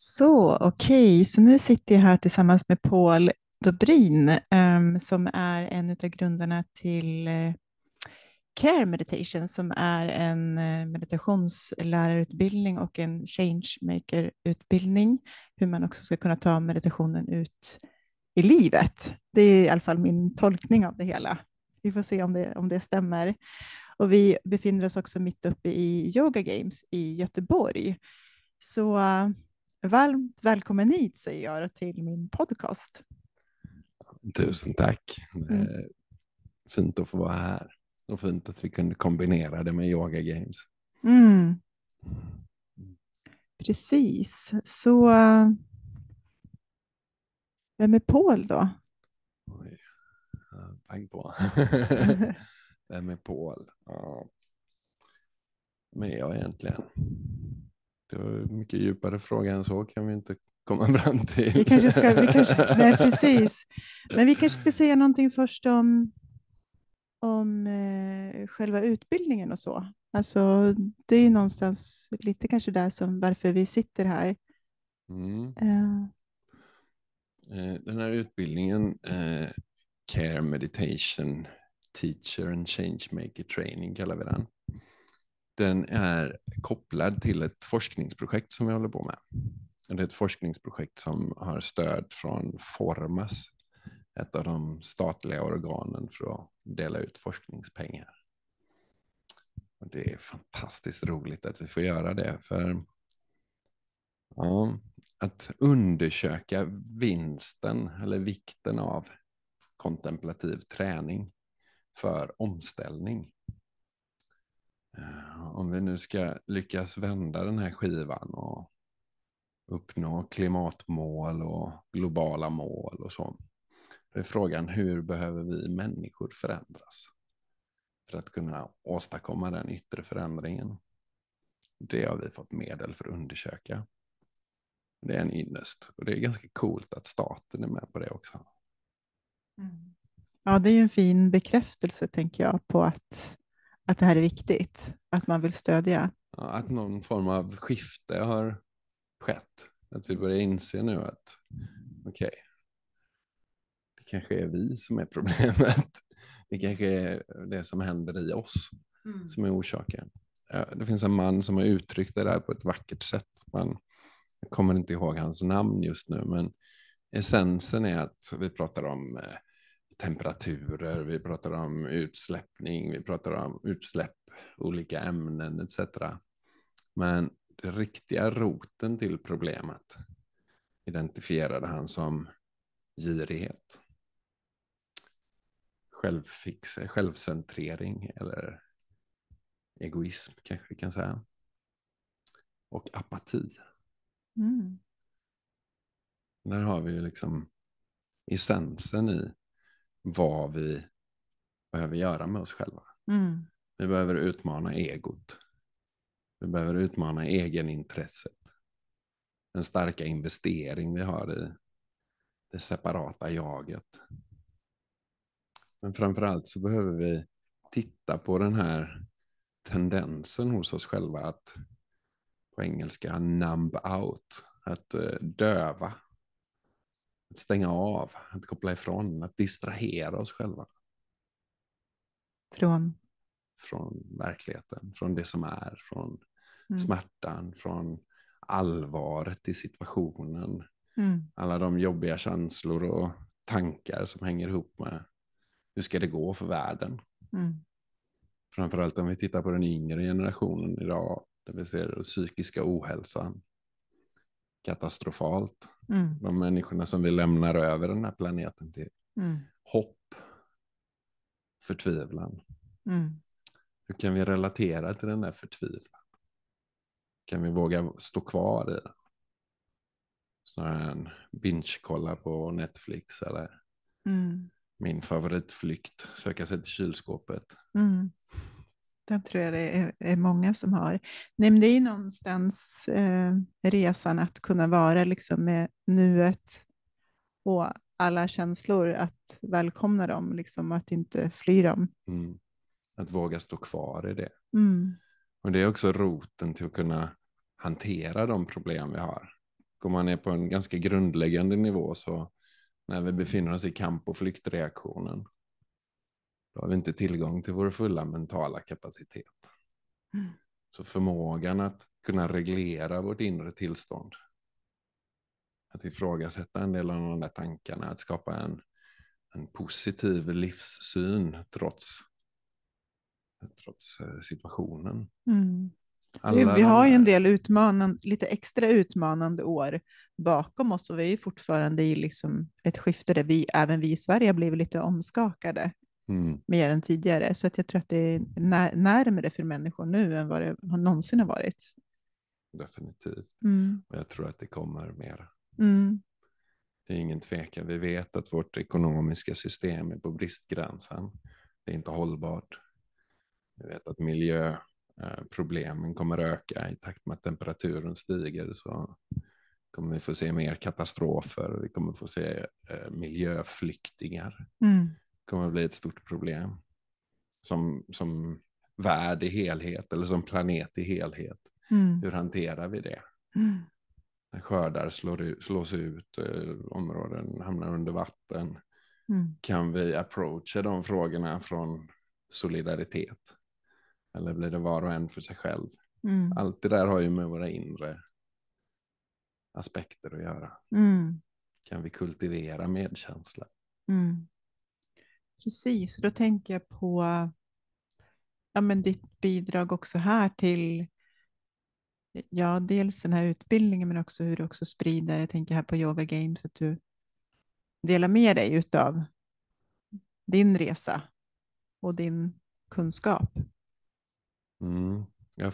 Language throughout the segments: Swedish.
Så nu sitter jag här tillsammans med Paul Dobrin, som är en av grundarna till Care Meditation, som är en meditationslärarutbildning och en changemaker-utbildning, hur man också ska kunna ta meditationen ut i livet. Det är i alla fall min tolkning av det hela. Vi får se om det stämmer. Och vi befinner oss också mitt uppe i Yoga Games i Göteborg. Så varmt välkommen hit, säger jag till min podcast. Tusen tack. Mm. Fint att få vara här. Och fint att vi kunde kombinera det med Yoga Games. Mm. Precis. Så vem är Paul då? Oj. Pang på. Vem är Paul? Ja. Men jag egentligen. Det var en mycket djupare fråga än så, kan vi inte komma fram till. Nej, precis. Men vi kanske ska säga någonting först om själva utbildningen och så. Alltså, det är ju någonstans lite kanske där som varför vi sitter här. Mm. Den här utbildningen, Care Meditation Teacher and Changemaker Training kallar vi den. Den är kopplad till ett forskningsprojekt som vi håller på med. Det är ett forskningsprojekt som har stöd från Formas, ett av de statliga organen för att dela ut forskningspengar. Och det är fantastiskt roligt att vi får göra det, för att undersöka vinsten eller vikten av kontemplativ träning för omställning. Om vi nu ska lyckas vända den här skivan och uppnå klimatmål och globala mål och så. Det är frågan, hur behöver vi människor förändras för att kunna åstadkomma den yttre förändringen? Det har vi fått medel för att undersöka. Det är en ynnest, och det är ganska coolt att staten är med på det också. Mm. Ja, det är ju en fin bekräftelse, tänker jag, på att det här är viktigt, att man vill stödja. Ja, att någon form av skifte har skett. Att vi börjar inse nu att okej, det kanske är vi som är problemet. Det kanske är det som händer i oss som är orsaken. Det finns en man som har uttryckt det där på ett vackert sätt. Jag kommer inte ihåg hans namn just nu, men essensen är att vi pratar om temperaturer, vi pratar om utsläppning, vi pratar om utsläpp, olika ämnen etc. Men den riktiga roten till problemet identifierade han som girighet. Självcentrering eller egoism kanske vi kan säga. Och apati. Mm. Där har vi liksom essensen i vad vi behöver göra med oss själva. Mm. Vi behöver utmana egot. Vi behöver utmana egenintresset. Den starka investering vi har i det separata jaget. Men framförallt så behöver vi titta på den här tendensen hos oss själva att på engelska numb out, att döva, att stänga av, att koppla ifrån, att distrahera oss själva. Från verkligheten, från det som är, från smärtan, från allvaret i situationen. Alla de jobbiga känslor och tankar som hänger ihop med hur ska det gå för världen. Framförallt om vi tittar på den yngre generationen idag, där vi ser psykiska ohälsan katastrofalt. De människorna som vi lämnar över den här planeten till. Hopp, förtvivlan. Hur kan vi relatera till den där förtvivlan? Kan vi våga stå kvar i den? Snarare än binge-kolla på Netflix eller min favoritflykt, söka sig till kylskåpet. Den tror jag det är många som har. Nej, men det är någonstans resan att kunna vara liksom med nuet och alla känslor, att välkomna dem, liksom, att inte fly dem. Att våga stå kvar i det. Och det är också roten till att kunna hantera de problem vi har. Och om man är på en ganska grundläggande nivå, så när vi befinner oss i kamp- och flyktreaktionen, då har vi inte tillgång till vår fulla mentala kapacitet. Mm. Så förmågan att kunna reglera vårt inre tillstånd, att ifrågasätta en del av de där tankarna, att skapa en positiv livssyn trots situationen. Mm. Alla Vi de har ju en där. del lite extra utmanande år bakom oss, och vi är ju fortfarande i liksom ett skifte där även vi i Sverige har blivit lite omskakade mer än tidigare. Så att jag tror att det är närmare för människor nu än vad det någonsin har varit. Definitivt. Mm. Och jag tror att det kommer mer. Mm. Det är ingen tvekan. Vi vet att vårt ekonomiska system är på bristgränsen. Det är inte hållbart. Vi vet att miljöproblemen kommer öka i takt med att temperaturen stiger. Så kommer vi få se mer katastrofer. Vi kommer få se miljöflyktingar. Mm. Det kommer bli ett stort problem. Som värld i helhet eller som planet i helhet. Mm. Hur hanterar vi det? Mm. När skördar slås ut, områden hamnar under vatten. Mm. Kan vi approacha de frågorna från solidaritet? Eller blir det var och en för sig själv? Mm. Allt det där har ju med våra inre aspekter att göra. Mm. Kan vi kultivera medkänsla? Mm. Precis, då tänker jag på ditt bidrag också här till dels den här utbildningen, men också hur du också sprider, jag tänker här på Yoga Games, att du delar med dig utav din resa och din kunskap. Jag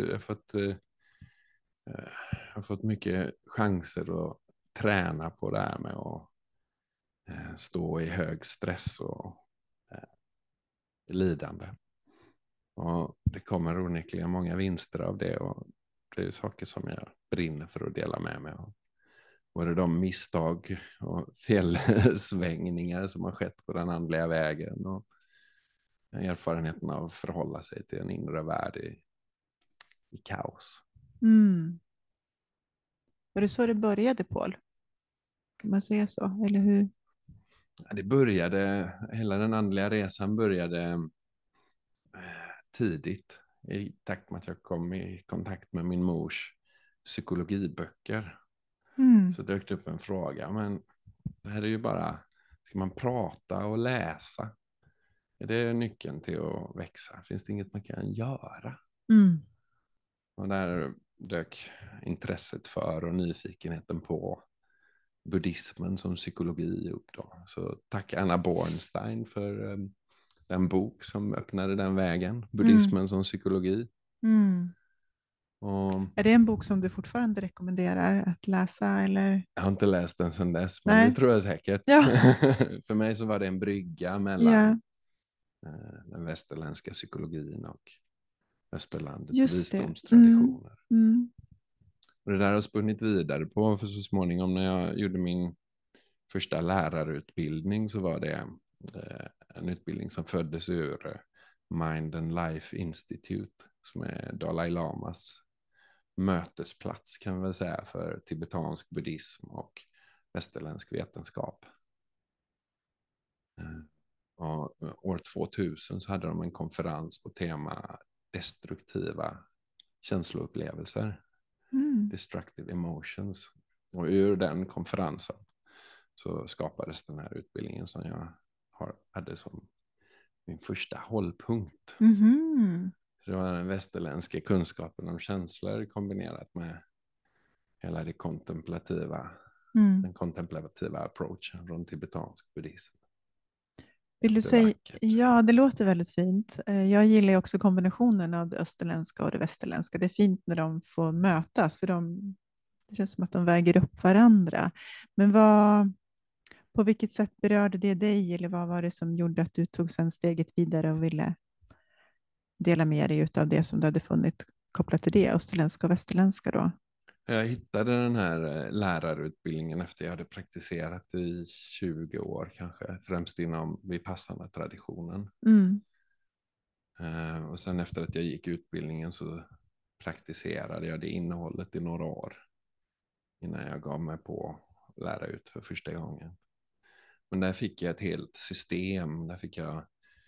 har fått mycket chanser att träna på det här med att stå i hög stress och lidande. Och det kommer onekligen många vinster av det, och det är saker som jag brinner för att dela med mig av. Både de misstag och felsvängningar som har skett på den andliga vägen, och erfarenheten av att förhålla sig till en inre värld i kaos. Mm. Var det så det började, Paul? Kan man säga så? Eller hur? Hela den andliga resan började tidigt, i takt med att jag kom i kontakt med min mors psykologiböcker. Mm. Så dök det upp en fråga, men det här är ju bara, ska man prata och läsa? Är det nyckeln till att växa? Finns det inget man kan göra? Mm. Och där dök intresset för och nyfikenheten på buddhismen som psykologi upp då. Så tack Anna Bornstein för den bok som öppnade den vägen. Buddhismen som psykologi. Mm. Och Är det en bok som du fortfarande rekommenderar att läsa? Eller? jag har inte läst den sedan dess, men Nej. det tror jag säkert. Ja. För mig så var det en brygga mellan Ja, den västerländska psykologin och österlandets just det. Mm. visdomstraditioner. Mm. Och det där har spunnit vidare på, för så småningom när jag gjorde min första lärarutbildning så var det en utbildning som föddes ur Mind and Life Institute, som är Dalai Lamas mötesplats kan man väl säga för tibetansk buddhism och västerländsk vetenskap. Och år 2000 så hade de en konferens på tema destruktiva känsloupplevelser. Mm. Destructive emotions. Och ur den konferensen så skapades den här utbildningen som jag hade som min första hållpunkt. Mhm. Det var den västerländska kunskapen om känslor kombinerat med hela den kontemplativa approachen från tibetansk buddhism. Vill du Det är säga? vackert. Ja, det låter väldigt fint. Jag gillar ju också kombinationen av det österländska och det västerländska. Det är fint när de får mötas, för det känns som att de väger upp varandra. Men på vilket sätt berörde det dig, eller vad var det som gjorde att du tog sen steget vidare och ville dela med dig av det som du hade funnit kopplat till det, österländska och västerländska då? Jag hittade den här lärarutbildningen efter jag hade praktiserat i 20 år kanske, främst inom Vipassana-traditionen. Mm. Och sen efter att jag gick utbildningen så praktiserade jag det innehållet i några år. innan jag gav mig på att lära ut för första gången. Men där fick jag ett helt system. Där fick jag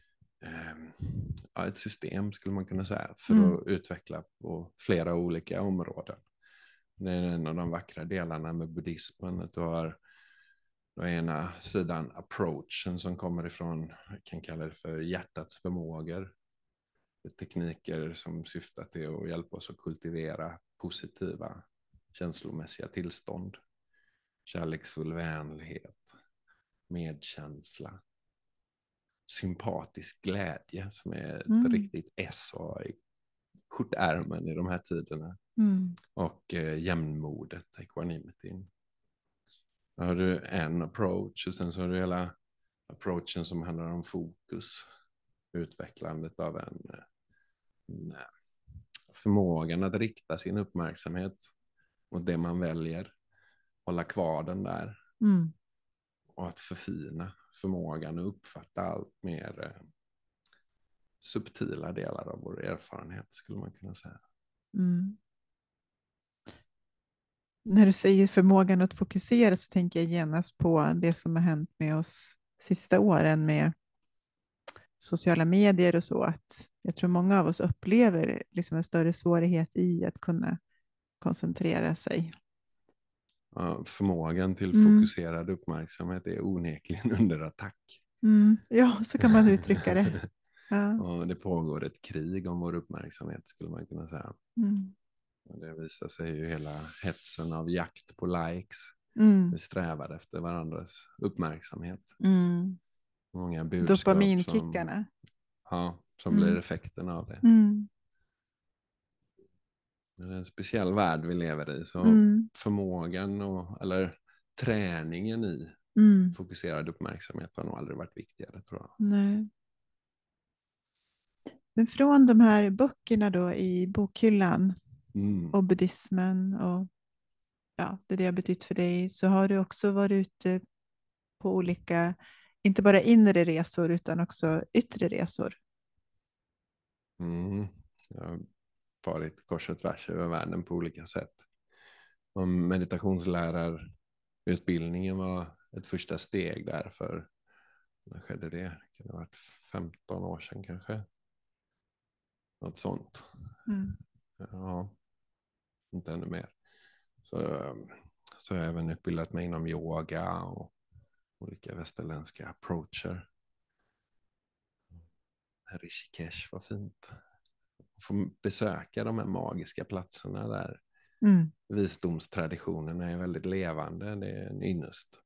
ett system skulle man kunna säga för att utveckla på flera olika områden. Det är en av de vackra delarna med buddhismen. Att du har ena sidan approachen som kommer ifrån, jag kan kalla det för hjärtats förmågor. Tekniker som syftar till att hjälpa oss att kultivera positiva känslomässiga tillstånd. Kärleksfull vänlighet, medkänsla, sympatisk glädje som är ett riktigt S i skjortärmen i de här tiderna. Och jämnmodet, equanimityn. Då har du en approach och sen så har du hela approachen som handlar om fokus. Utvecklandet av en förmågan att rikta sin uppmärksamhet mot det man väljer. Hålla kvar den där. Och att förfina förmågan att uppfatta allt mer subtila delar av vår erfarenhet skulle man kunna säga. När du säger förmågan att fokusera så tänker jag genast på det som har hänt med oss sista åren med sociala medier och så. Att jag tror många av oss upplever liksom en större svårighet i att kunna koncentrera sig. Ja, förmågan till fokuserad uppmärksamhet är onekligen under attack. Ja, så kan man uttrycka det. Ja. Och det pågår ett krig om vår uppmärksamhet skulle man kunna säga. Och det visar sig ju hela hetsen av jakt på likes. Vi strävar efter varandras uppmärksamhet. Många budskap dopaminkickarna. Som blir effekten av det. Det är en speciell värld vi lever i. Så förmågan eller träningen i fokuserad uppmärksamhet har nog aldrig varit viktigare, tror jag. Nej. Men från de här böckerna då i bokhyllan och buddhismen och det har betytt för dig, så har du också varit ute på olika, inte bara inre resor utan också yttre resor. Jag har varit kors och tvärs över världen på olika sätt. Och meditationslärarutbildningen var ett första steg där för, när skedde det? Det kan ha varit 15 år sedan kanske. Något sånt. Ja, inte ännu mer. Så har jag även utbildat mig inom yoga och olika västerländska approacher. Rishikesh var fint. Få besöka de här magiska platserna där visdomstraditionerna är väldigt levande. Det är en ynnest.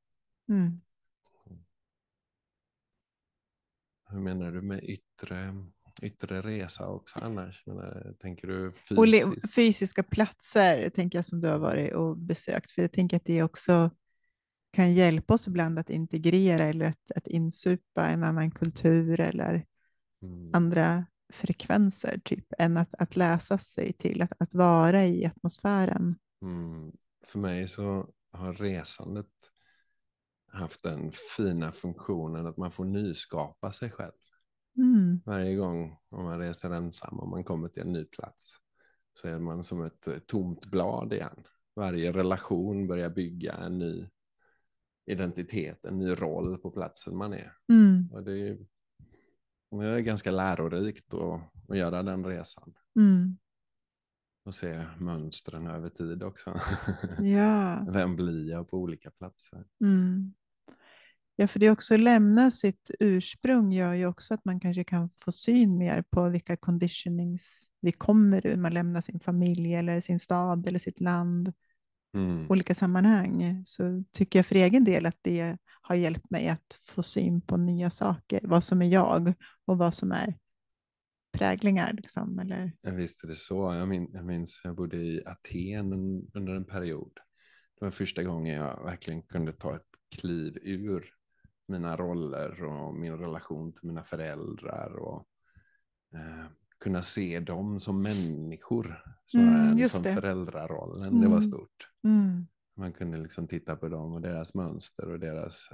Hur menar du med yttre resa också annars? Tänker du fysiskt? Fysiska platser tänker jag som du har varit och besökt. För jag tänker att det också kan hjälpa oss ibland att integrera eller att insupa en annan kultur eller andra frekvenser typ, än att läsa sig till, att vara i atmosfären. För mig så har resandet haft den fina funktionen att man får nyskapa sig själv. Varje gång om man reser ensam och man kommer till en ny plats så är man som ett tomt blad igen. Varje relation börjar bygga en ny identitet, en ny roll på platsen man är. Och det är ganska lärorikt att göra den resan. Och se mönstren över tid också. Ja. Vem blir jag på olika platser? Ja, för det också lämna sitt ursprung gör ju också att man kanske kan få syn mer på vilka conditionings vi kommer ur. Man lämnar sin familj eller sin stad eller sitt land. Olika sammanhang. Så tycker jag för egen del att det har hjälpt mig att få syn på nya saker. Vad som är jag och vad som är präglingar. Liksom, eller... Ja, visst är det så. Jag minns jag bodde i Aten under en period. Det var första gången jag verkligen kunde ta ett kliv ur mina roller och min relation till mina föräldrar och kunna se dem som människor som föräldrarollen. Det var stort. Man kunde liksom titta på dem och deras mönster och deras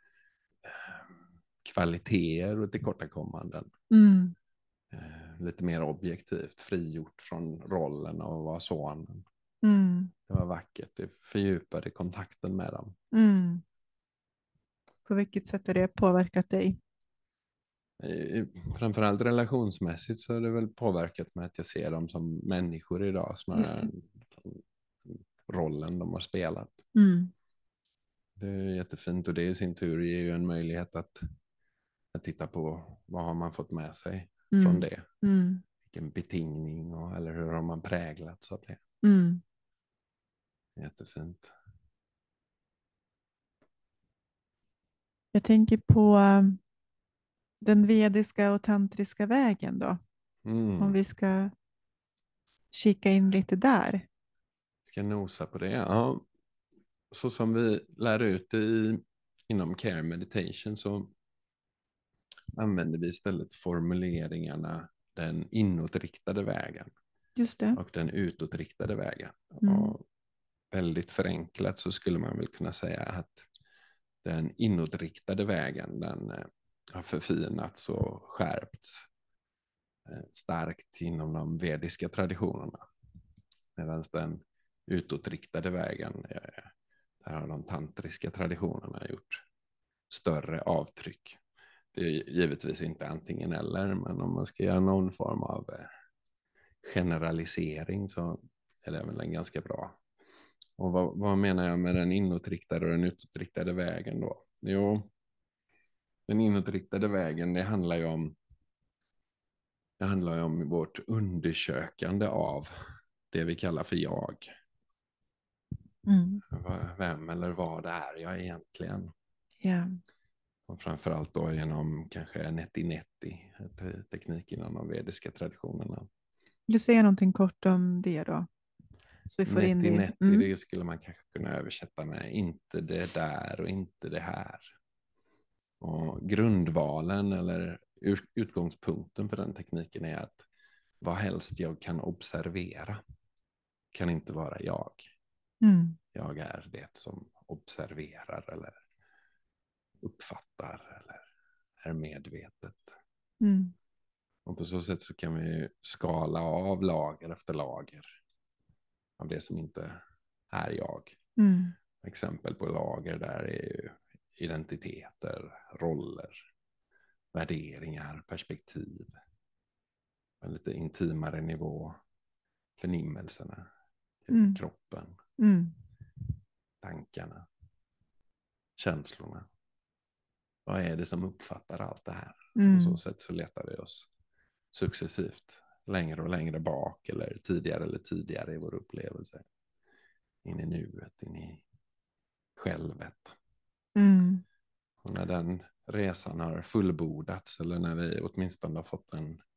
kvaliteter och tillkortakommanden. Lite mer objektivt, frigjort från rollen av att vara sonen. Mm. Det var vackert. Det fördjupade kontakten med dem. Mm. På vilket sätt har det påverkat dig? Framförallt relationsmässigt så har det väl påverkat mig att jag ser dem som människor idag Just snarare det. än rollen de har spelat. Mm. Det är jättefint och det i sin tur ger ju en möjlighet att titta på vad har man fått med sig från Mm. det. Mm. Vilken betingning eller hur har man präglats av det. Mm. Jättefint. Jag tänker på den vediska och tantriska vägen då. Om Mm. vi ska kika in lite där. Ska nosa på det. Ja. Så som vi lär ut det inom care meditation så använder vi istället formuleringarna den inåtriktade vägen Just det. och den utåtriktade vägen. Mm. Och väldigt förenklat så skulle man väl kunna säga att den inåtriktade vägen den har förfinats och skärpts starkt inom de vediska traditionerna. Medan den utåtriktade vägen, där har de tantriska traditionerna gjort större avtryck. Det är givetvis inte antingen eller, men om man ska göra någon form av generalisering så är det väl en ganska bra. Och vad menar jag med den inåtriktade och den utåtriktade vägen då? Jo, den inåtriktade vägen det handlar ju om vårt undersökande av det vi kallar för jag. Mm. Vem eller vad är jag egentligen? Ja. Och framförallt då genom kanske neti-neti, teknik inom de vediska traditionerna. Vill du säga någonting kort om det då? Så vi får in det. Neti-neti, det skulle man kanske kunna översätta med inte det där och inte det här. Och grundvalen eller utgångspunkten för den tekniken är att vad helst jag kan observera kan inte vara jag. Mm. Jag är det som observerar eller uppfattar eller är medvetet. Mm. Och på så sätt så kan vi skala av lager efter lager av det som inte är jag. Mm. Exempel på lager där är ju identiteter, roller, värderingar, perspektiv. På en lite intimare nivå, förnimmelserna, Mm. kroppen, Mm. tankarna, känslorna. Vad är det som uppfattar allt det här? På så sätt så letar vi oss successivt längre och längre bak eller tidigare i vår upplevelse. In i nuet, in i självet. Mm. Och när den resan har fullbordats eller när vi åtminstone har fått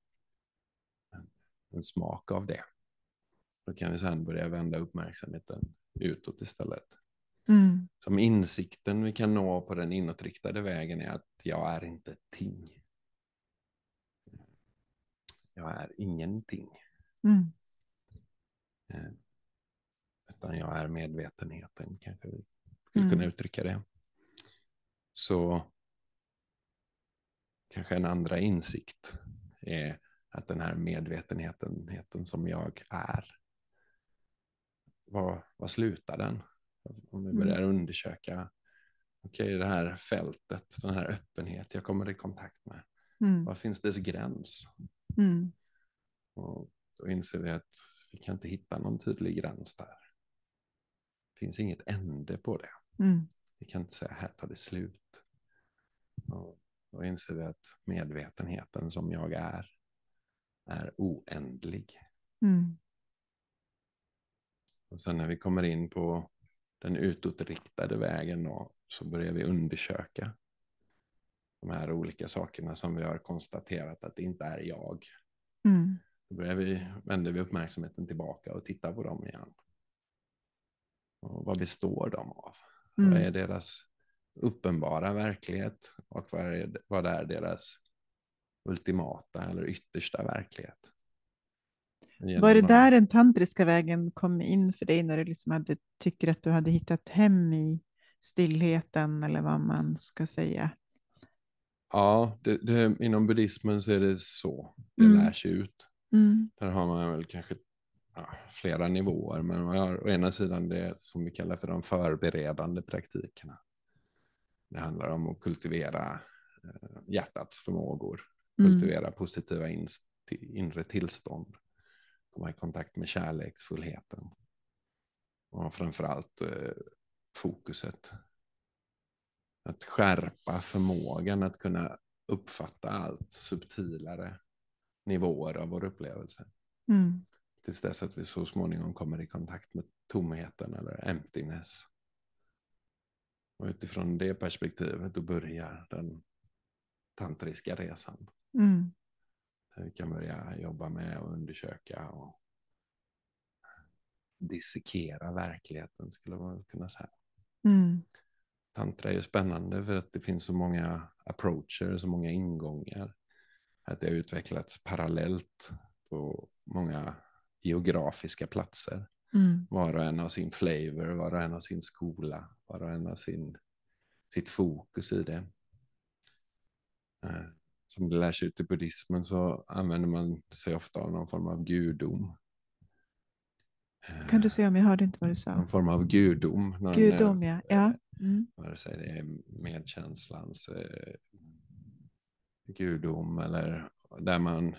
en smak av det, då kan vi sedan börja vända uppmärksamheten utåt istället. Mm. Som insikten vi kan nå på den inåtriktade vägen är att jag är inte ett ting. Jag är ingenting. Mm. Utan jag är medvetenheten, kanske vi skulle kunna uttrycka det. Så kanske en andra insikt är att den här medvetenheten som jag är, vad slutar den? Om vi börjar undersöka, okej, det här fältet, den här öppenhet jag kommer i kontakt med, vad finns dess gräns? Mm. Och då inser vi att vi kan inte hitta någon tydlig gräns där. Det finns inget ände på det. Mm. Vi kan inte säga här tar det slut. Och då inser vi att medvetenheten som jag är oändlig. Mm. Och sen när vi kommer in på den utåtriktade vägen då, så börjar vi undersöka de här olika sakerna som vi har konstaterat att det inte är jag. Mm. Då vänder vi uppmärksamheten tillbaka och tittar på dem igen. Och vad består de av? Vad är deras uppenbara verklighet och vad är deras ultimata eller yttersta verklighet? Var det där den tantriska vägen kom in för dig när du liksom tycker att du hade hittat hem i stillheten eller vad man ska säga? Ja, inom buddhismen så är det så. Det lärs ut. Där har man väl kanske flera nivåer. Men man har å ena sidan det som vi kallar för de förberedande praktikerna. Det handlar om att kultivera hjärtats förmågor, kultivera positiva inre tillstånd, komma i kontakt med kärleksfullheten och framförallt fokuset. Att skärpa förmågan att kunna uppfatta allt subtilare nivåer av vår upplevelse. Tills dess att vi så småningom kommer i kontakt med tomheten eller emptiness. Och utifrån det perspektivet då börjar den tantriska resan. Vi kan börja jobba med och undersöka och dissekera verkligheten, skulle man kunna säga. Tantra är ju spännande för att det finns så många approacher, så många ingångar. Att det har utvecklats parallellt på många geografiska platser. Var och en har sin flavor, var och en har sin skola, var och en har sitt fokus i det. Som det lärs ut i buddhismen så använder man sig ofta av någon form av gudom. Kan du säga om jag hörde inte vad du sa? Någon form av gudom. Gudom, ja. Vare sig det är medkänslans gudom eller där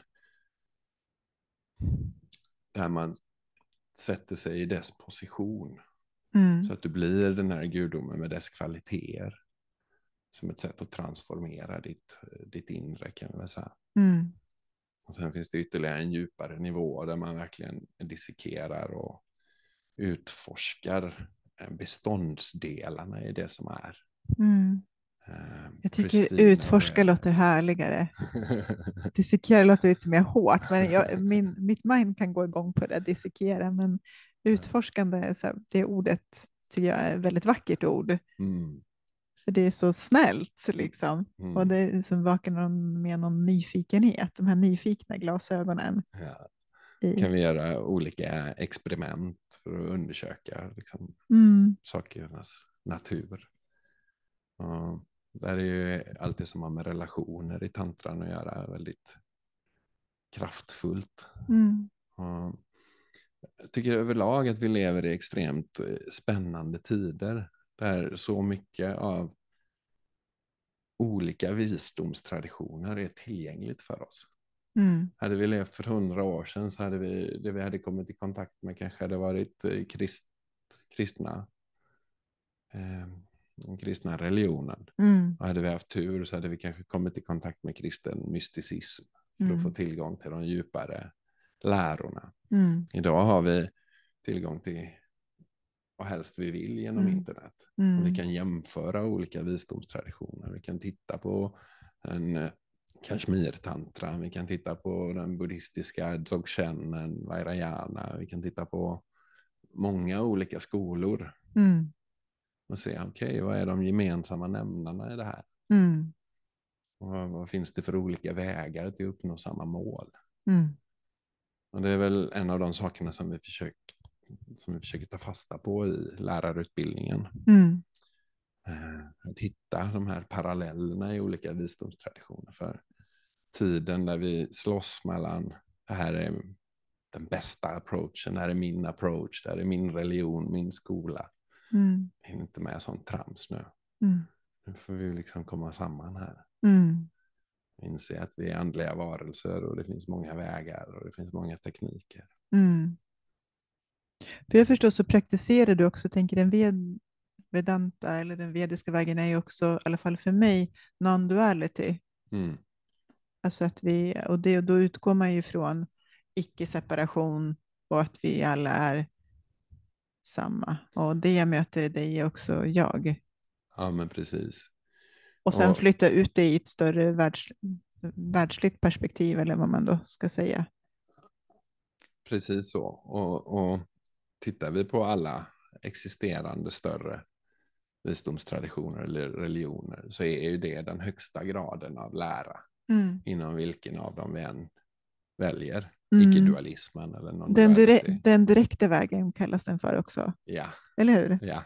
man sätter sig i dess position. Så att du blir den här gudomen med dess kvaliteter. Som ett sätt att transformera ditt inre, kan jag väl säga. Och sen finns det ytterligare en djupare nivå där man verkligen dissekerar och utforskar beståndsdelarna i det som är. Jag tycker utforska låter härligare. Dissekera låter lite mer hårt, men mitt mind kan gå igång på det, dissekera, men utforskande, så det ordet tycker jag är ett väldigt vackert ord. För det är så snällt liksom. Och det är som vaknar med någon nyfikenhet, de här nyfikna glasögonen. Ja. Kan vi göra olika experiment för att undersöka liksom, sakernas natur. Och där är ju allt det som har med relationer i tantran att göra väldigt kraftfullt. Och jag tycker överlag att vi lever i extremt spännande tider där så mycket av olika visdomstraditioner är tillgängligt för oss. Hade vi levt för 100 år sedan så hade det vi hade kommit i kontakt med kanske hade varit kristna religionen. Och hade vi haft tur så hade vi kanske kommit i kontakt med kristen mysticism för att få tillgång till de djupare lärorna. Idag har vi tillgång till vad helst vi vill genom internet. Och vi kan jämföra olika visdomstraditioner. Vi kan titta på en Kashmir-tantra, vi kan titta på den buddhistiska Dzogchen, Vajrayana, vi kan titta på många olika skolor. Och se, okej, vad är de gemensamma nämnarna i det här? Och vad finns det för olika vägar till att uppnå samma mål? Och det är väl en av de sakerna som vi försöker ta fasta på i lärarutbildningen. Att hitta de här parallellerna i olika visdomstraditioner. För tiden där vi slåss mellan det här är den bästa approachen, det här är min approach, det här är min religion, min skola. Det är inte med sånt trams nu. Nu får vi liksom komma samman här. Inse att vi är andliga varelser och det finns många vägar och det finns många tekniker. För jag förstår så praktiserar du också, tänker den Vedanta eller den vediska vägen är ju också, i alla fall för mig, non-duality. Alltså att då utgår man ju från icke-separation och att vi alla är samma. Och det jag möter i dig är också jag. Ja, men precis. Och sen flytta ut det i ett större världsligt perspektiv, eller vad man då ska säga. Precis så. Och tittar vi på alla existerande större visdomstraditioner eller religioner så är ju det den högsta graden av lära. Inom vilken av dem vi än väljer. Icke-dualismen eller non-duality. Den direkta vägen kallas den för också. Ja. Eller hur? Ja.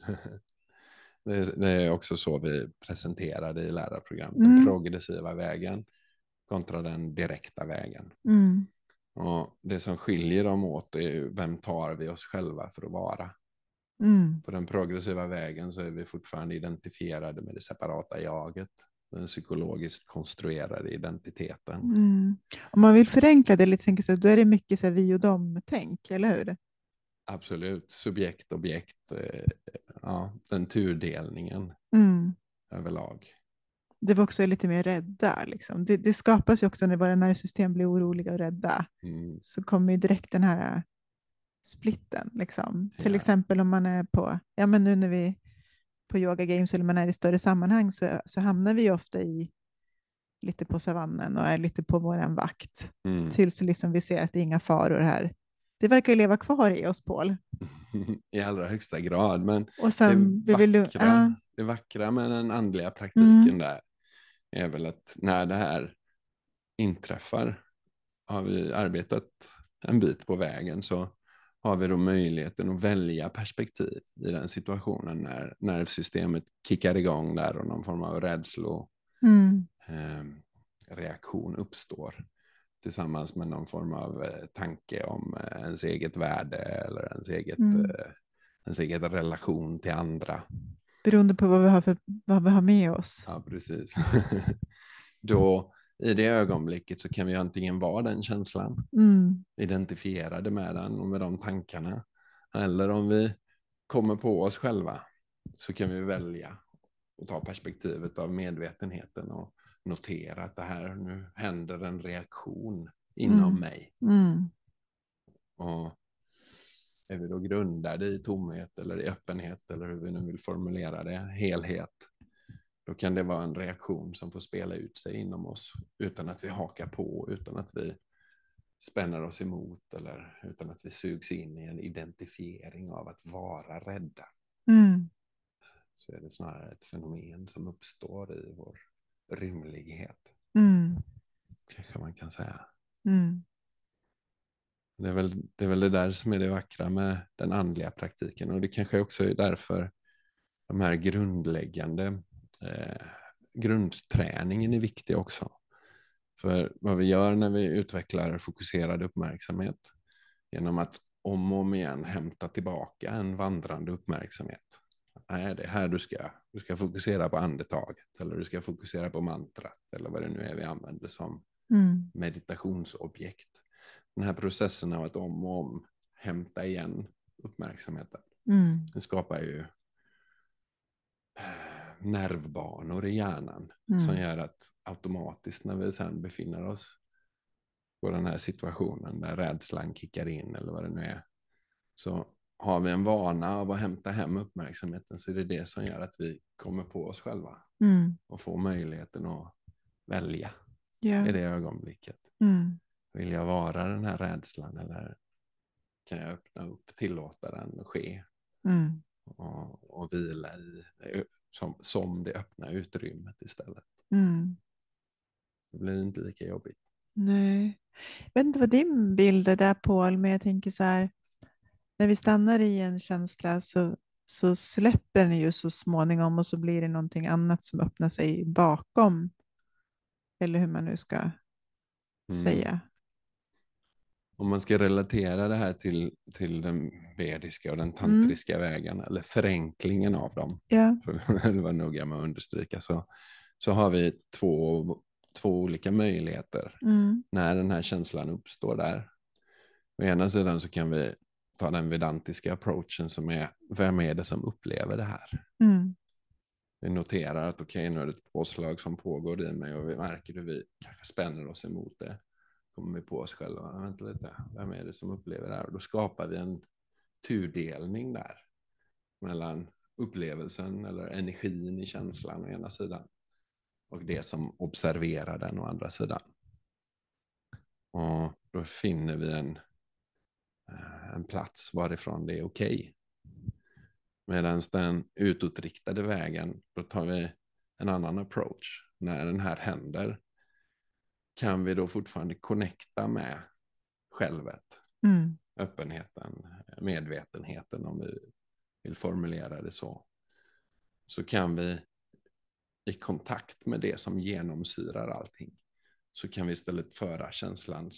Det är också så vi presenterar det i lärarprogrammet. Den progressiva vägen kontra den direkta vägen. Och det som skiljer dem åt är ju vem tar vi oss själva för att vara. Mm. På den progressiva vägen så är vi fortfarande identifierade med det separata jaget. Den psykologiskt konstruerade identiteten. Mm. Om man vill förenkla det lite, tänker så, då är det mycket så här vi och dem-tänk, eller hur? Absolut. Subjekt, objekt. Ja, den turdelningen Mm. överlag. Det var också lite mer rädda. Liksom. Det skapas ju också när våra nervsystem blir oroliga och rädda. Mm. Så kommer ju direkt den här splitten. Liksom. Till Ja. exempel om man är på, ja men nu när vi på Yoga Games eller man är i större sammanhang så hamnar vi ju ofta i lite på savannen och är lite på våran vakt. Mm. Tills liksom vi ser att det är inga faror här. Det verkar ju leva kvar i oss, Paul. I allra högsta grad. Men Och sen det vackra med den andliga praktiken Mm. där är väl att när det här inträffar har vi arbetat en bit på vägen, så har vi då möjligheten att välja perspektiv i den situationen när nervsystemet kickar igång där och någon form av reaktion uppstår tillsammans med någon form av tanke om ens eget värde eller ens eget relation till andra. Beroende på vad vi har med oss. Ja, precis. Då i det ögonblicket så kan vi antingen vara den känslan, identifierade med den och med de tankarna. Eller om vi kommer på oss själva så kan vi välja och ta perspektivet av medvetenheten och notera att det här, nu händer en reaktion inom mig. Mm. Och är vi då grundade i tomhet eller i öppenhet eller hur vi nu vill formulera det, helhet, då kan det vara en reaktion som får spela ut sig inom oss utan att vi hakar på, utan att vi spänner oss emot eller utan att vi sugs in i en identifiering av att vara rädda. Mm. Så är det snarare ett fenomen som uppstår i vår rymlighet. Kanske man kan säga. Det är väl det där som är det vackra med den andliga praktiken, och det kanske också är därför de här grundläggande grundträningen är viktig också. För vad vi gör när vi utvecklar fokuserad uppmärksamhet genom att om och om igen hämta tillbaka en vandrande uppmärksamhet. Nej, det är här du ska fokusera på andetaget eller du ska fokusera på mantrat eller vad det nu är vi använder som meditationsobjekt. Den här processen av att om och om hämta igen uppmärksamheten. Den skapar ju nervbanor i hjärnan som gör att automatiskt när vi sen befinner oss på den här situationen där rädslan kickar in eller vad det nu är, så har vi en vana av att hämta hem uppmärksamheten, så är det som gör att vi kommer på oss själva och får möjligheten att välja i det ögonblicket. Vill jag vara den här rädslan eller kan jag öppna upp, tillåta den att ske och vila i som det öppna utrymmet istället. Det blir inte lika jobbigt. Nej. Jag vet inte vad din bild är där, Paul, men jag tänker så här, när vi stannar i en känsla så släpper den ju så småningom och så blir det någonting annat som öppnar sig bakom. Eller hur man nu ska säga. Om man ska relatera det här till den vediska och den tantriska vägen eller förenklingen av dem, för det var noga med att understryka, så har vi två olika möjligheter när den här känslan uppstår där. Å ena sidan så kan vi ta den vedantiska approachen som är, vem är det som upplever det här? Vi noterar att okej, nu är det ett påslag som pågår i mig och vi märker hur vi kanske spänner oss emot det. Kommer vi på oss själva, vänta lite, vem är det som upplever det här? Och då skapar vi en tudelning där mellan upplevelsen eller energin i känslan å ena sidan och det som observerar den å andra sidan. Och då finner vi en plats varifrån det är okej. Medan den utåtriktade vägen, då tar vi en annan approach. När den här händer kan vi då fortfarande connecta med självet, öppenheten, medvetenheten, om vi vill formulera det så. Så kan vi i kontakt med det som genomsyrar allting, så kan vi istället föra känslan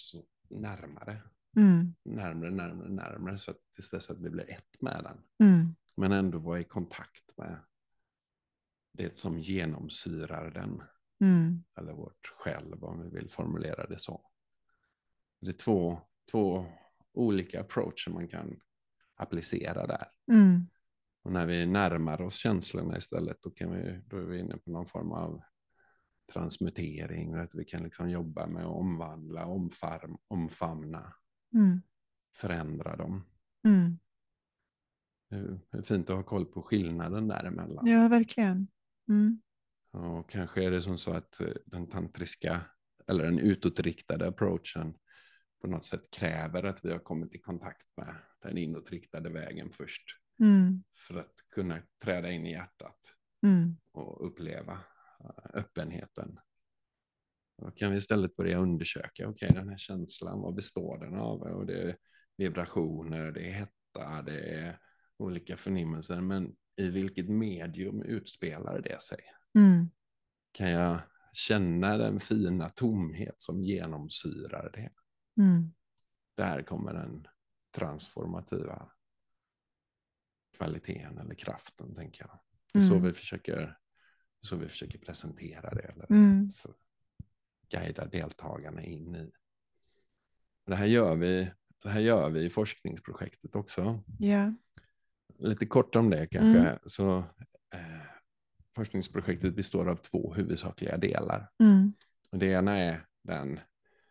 närmare. Mm. Närmare så att tills dess att vi blir ett med den. Mm. Men ändå vara i kontakt med det som genomsyrar den. Mm. Eller vårt själv, om vi vill formulera det så. Det är två olika approacher man kan applicera där. Mm. Och när vi närmar oss känslorna istället, då är vi inne på någon form av transmutering. Att vi kan liksom jobba med att omvandla, omfamna, Mm. förändra dem. Mm. Det är fint att ha koll på skillnaden däremellan. Ja, verkligen. Mm. Och kanske är det som så att den tantriska, eller den utåtriktade approachen på något sätt kräver att vi har kommit i kontakt med den inåtriktade vägen först. Mm. För att kunna träda in i hjärtat Mm. och uppleva öppenheten. Då kan vi istället börja undersöka, okej, den här känslan, vad består den av? Och det är vibrationer, det är hetta, det är olika förnimmelser, men i vilket medium utspelar det sig? Mm. Kan jag känna den fina tomhet som genomsyrar det? Mm. Där kommer den transformativa kvaliteten eller kraften, tänker jag. Det är så vi försöker presentera det, eller guida deltagarna in i. Det här gör vi i forskningsprojektet också. Ja. Lite kort om det kanske. Så forskningsprojektet består av 2 huvudsakliga delar. Mm. Och det ena är den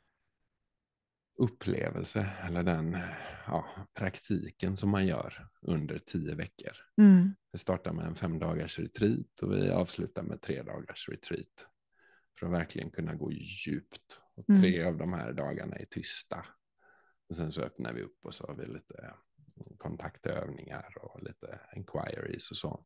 upplevelse eller den praktiken som man gör under 10 veckor. Mm. Vi startar med en 5-dagars retreat och vi avslutar med 3-dagars retreat. För att verkligen kunna gå djupt. Och 3 av de här dagarna är tysta. Och sen så öppnar vi upp och så har vi lite kontaktövningar och lite inquiries och så.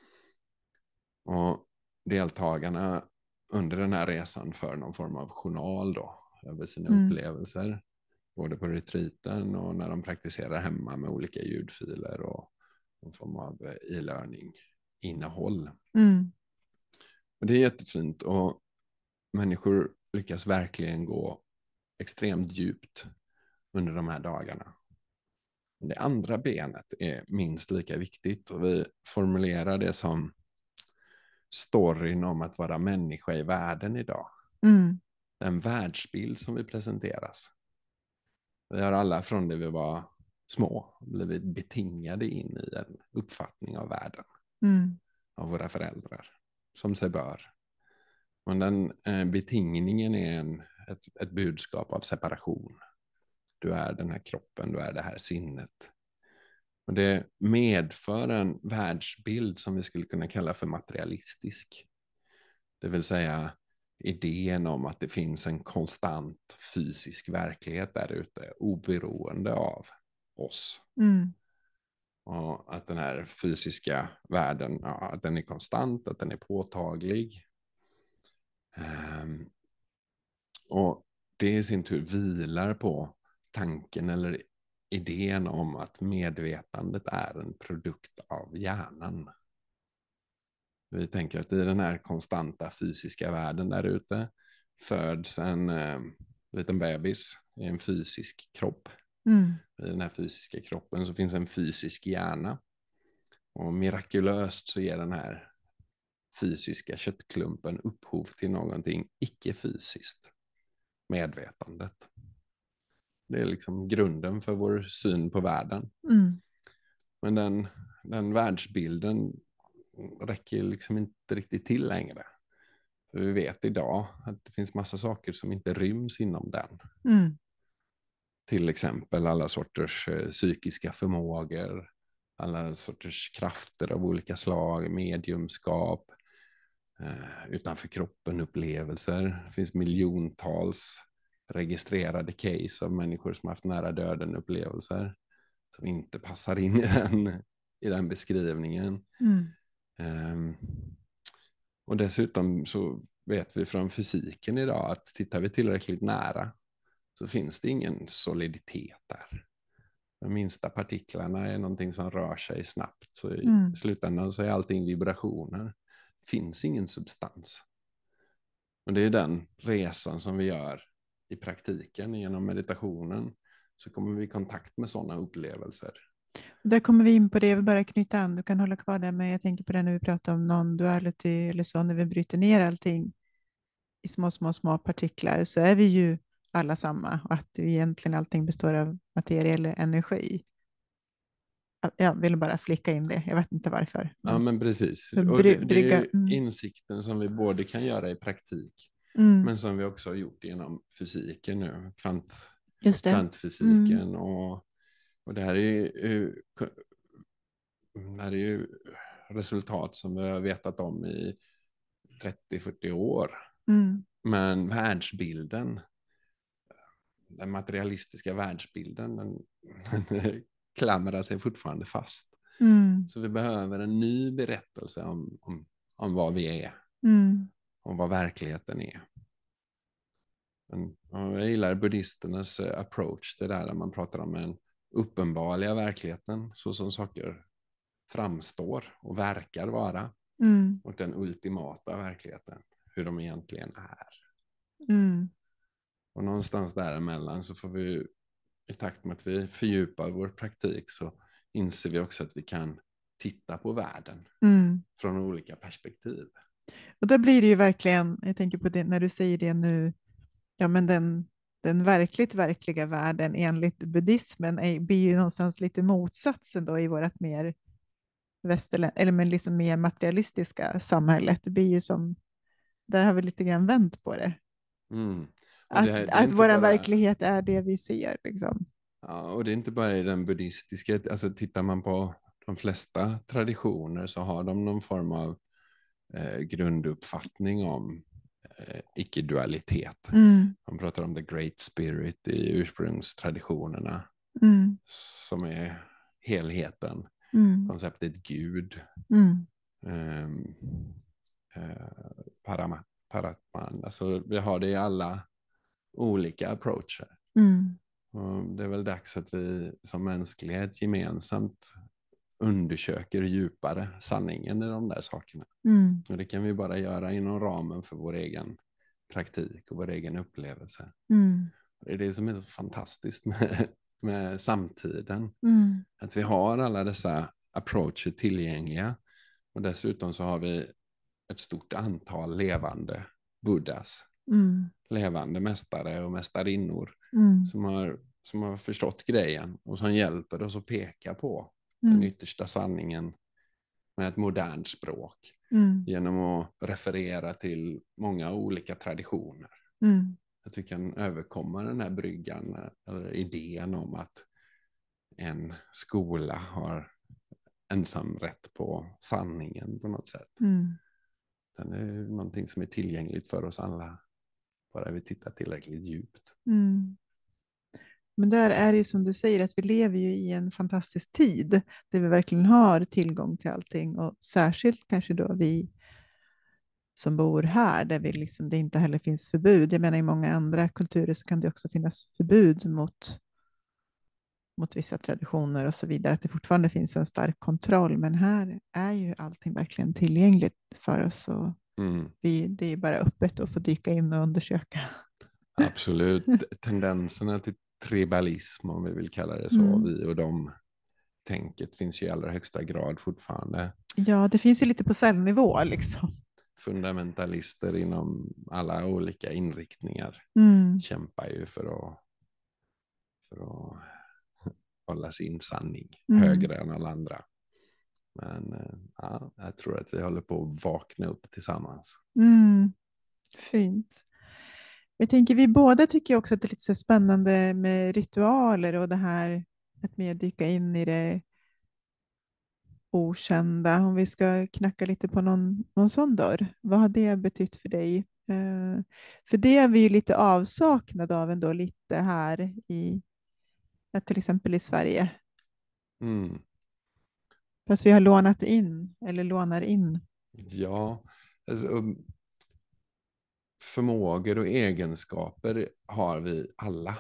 Och deltagarna under den här resan för någon form av journal då. Över sina upplevelser. Både på retreaten och när de praktiserar hemma med olika ljudfiler och någon form av e-learning-innehåll. Mm. Och det är jättefint och människor lyckas verkligen gå extremt djupt under de här dagarna. Det andra benet är minst lika viktigt och vi formulerar det som storyn om att vara människa i världen idag. Mm. Den världsbild som vi presenteras. Vi har alla från det vi var små blivit betingade in i en uppfattning av världen. Av våra föräldrar, som sig bör. Men den betingningen är ett budskap av separation. Du är den här kroppen, du är det här sinnet. Och det medför en världsbild som vi skulle kunna kalla för materialistisk. Det vill säga idén om att det finns en konstant fysisk verklighet där ute, oberoende av oss. Mm. Och att den här fysiska världen, att den är konstant, att den är påtaglig. Och det i sin tur vilar på tanken eller idén om att medvetandet är en produkt av hjärnan. Vi tänker att i den här konstanta fysiska världen där ute föds en liten bebis i en fysisk kropp. I den här fysiska kroppen så finns en fysisk hjärna. Och mirakulöst så ger den här fysiska köttklumpen upphov till någonting icke-fysiskt. Medvetandet. Det är liksom grunden för vår syn på världen. Men den världsbilden räcker liksom inte riktigt till längre. För vi vet idag att det finns massa saker som inte ryms inom den. Till exempel alla sorters psykiska förmågor, alla sorters krafter av olika slag, mediumskap, utanför kroppen upplevelser. Det finns miljontals registrerade case av människor som har haft nära döden upplevelser som inte passar in i den beskrivningen. Och dessutom så vet vi från fysiken idag att tittar vi tillräckligt nära så finns det ingen soliditet där. De minsta partiklarna är någonting som rör sig snabbt. Så i slutändan så är allting vibrationer. Det finns ingen substans. Och det är den resan som vi gör i praktiken genom meditationen så kommer vi i kontakt med sådana upplevelser. Där kommer vi in på det, jag vill bara knyta an, du kan hålla kvar där, men jag tänker på det när vi pratar om non-duality eller så, när vi bryter ner allting i små partiklar så är vi ju alla samma och att egentligen allting består av materia eller energi. Jag vill bara flicka in det, jag vet inte varför. Ja, men precis. Men Och det är brygga. ju insikten som vi både kan göra i praktik, men som vi också har gjort genom fysiken nu, Just det. kvantfysiken. Och det här är ju resultat som vi har vetat om i 30-40 år. Men världsbilden, den materialistiska världsbilden, den klamrar sig fortfarande fast. Så vi behöver en ny berättelse om vad vi är. Om vad verkligheten är. Men, jag gillar buddhisternas approach, det där man pratar om den uppenbarliga verkligheten, så som saker framstår och verkar vara. Och den ultimata verkligheten, hur de egentligen är. Och någonstans däremellan så får vi, i takt med att vi fördjupar vår praktik, så inser vi också att vi kan titta på världen från olika perspektiv. Och då blir det ju verkligen, jag tänker på det när du säger det nu, ja men den verkliga världen enligt buddhismen blir ju någonstans lite motsatsen då i vårt mer eller men liksom mer materialistiska samhället. Det blir ju som, där har vi lite grann vänt på det. Att vår verklighet är det vi ser. Liksom. Ja, och det är inte bara i den buddhistiska, alltså tittar man på de flesta traditioner så har de någon form av grunduppfattning om icke-dualitet. Man pratar om the great spirit i ursprungstraditionerna som är helheten, konceptet Gud, Paratman. Alltså vi har det i alla olika approacher. Och det är väl dags att vi som mänsklighet gemensamt undersöker djupare sanningen i de där sakerna. Och det kan vi bara göra inom ramen för vår egen praktik och vår egen upplevelse. Det är det som är så fantastiskt med samtiden. Att vi har alla dessa approacher tillgängliga. Och dessutom så har vi ett stort antal levande buddhas. Levande mästare och mästarinnor som har förstått grejen och som hjälper oss att peka på den yttersta sanningen med ett modernt språk genom att referera till många olika traditioner. Att vi kan överkomma den här bryggan eller idén om att en skola har ensam rätt på sanningen på något sätt. Det är någonting som är tillgängligt för oss alla, bara vi tittar tillräckligt djupt. Men där är det ju som du säger att vi lever ju i en fantastisk tid där vi verkligen har tillgång till allting och särskilt kanske då vi som bor här där vi liksom, det inte heller finns förbud. Jag menar i många andra kulturer så kan det också finnas förbud mot vissa traditioner och så vidare, att det fortfarande finns en stark kontroll, men här är ju allting verkligen tillgängligt för oss och det är bara öppet att få dyka in och undersöka. Absolut, tendenserna till tribalism om vi vill kalla det så, vi och dem tänket finns ju i allra högsta grad fortfarande. Ja, det finns ju lite på cellnivå liksom. Fundamentalister inom alla olika inriktningar kämpar ju för att hålla sin sanning högre än alla andra. Men ja, jag tror att vi håller på att vakna upp tillsammans. Fint. Jag tänker vi båda tycker också att det är lite så spännande med ritualer och det här att mer dyka in i det okända. Om vi ska knacka lite på någon sån dörr. Vad har det betytt för dig? För det är vi ju lite avsaknad av ändå lite här till exempel i Sverige. Fast vi har lånat in eller lånar in. Ja, alltså, förmågor och egenskaper har vi alla.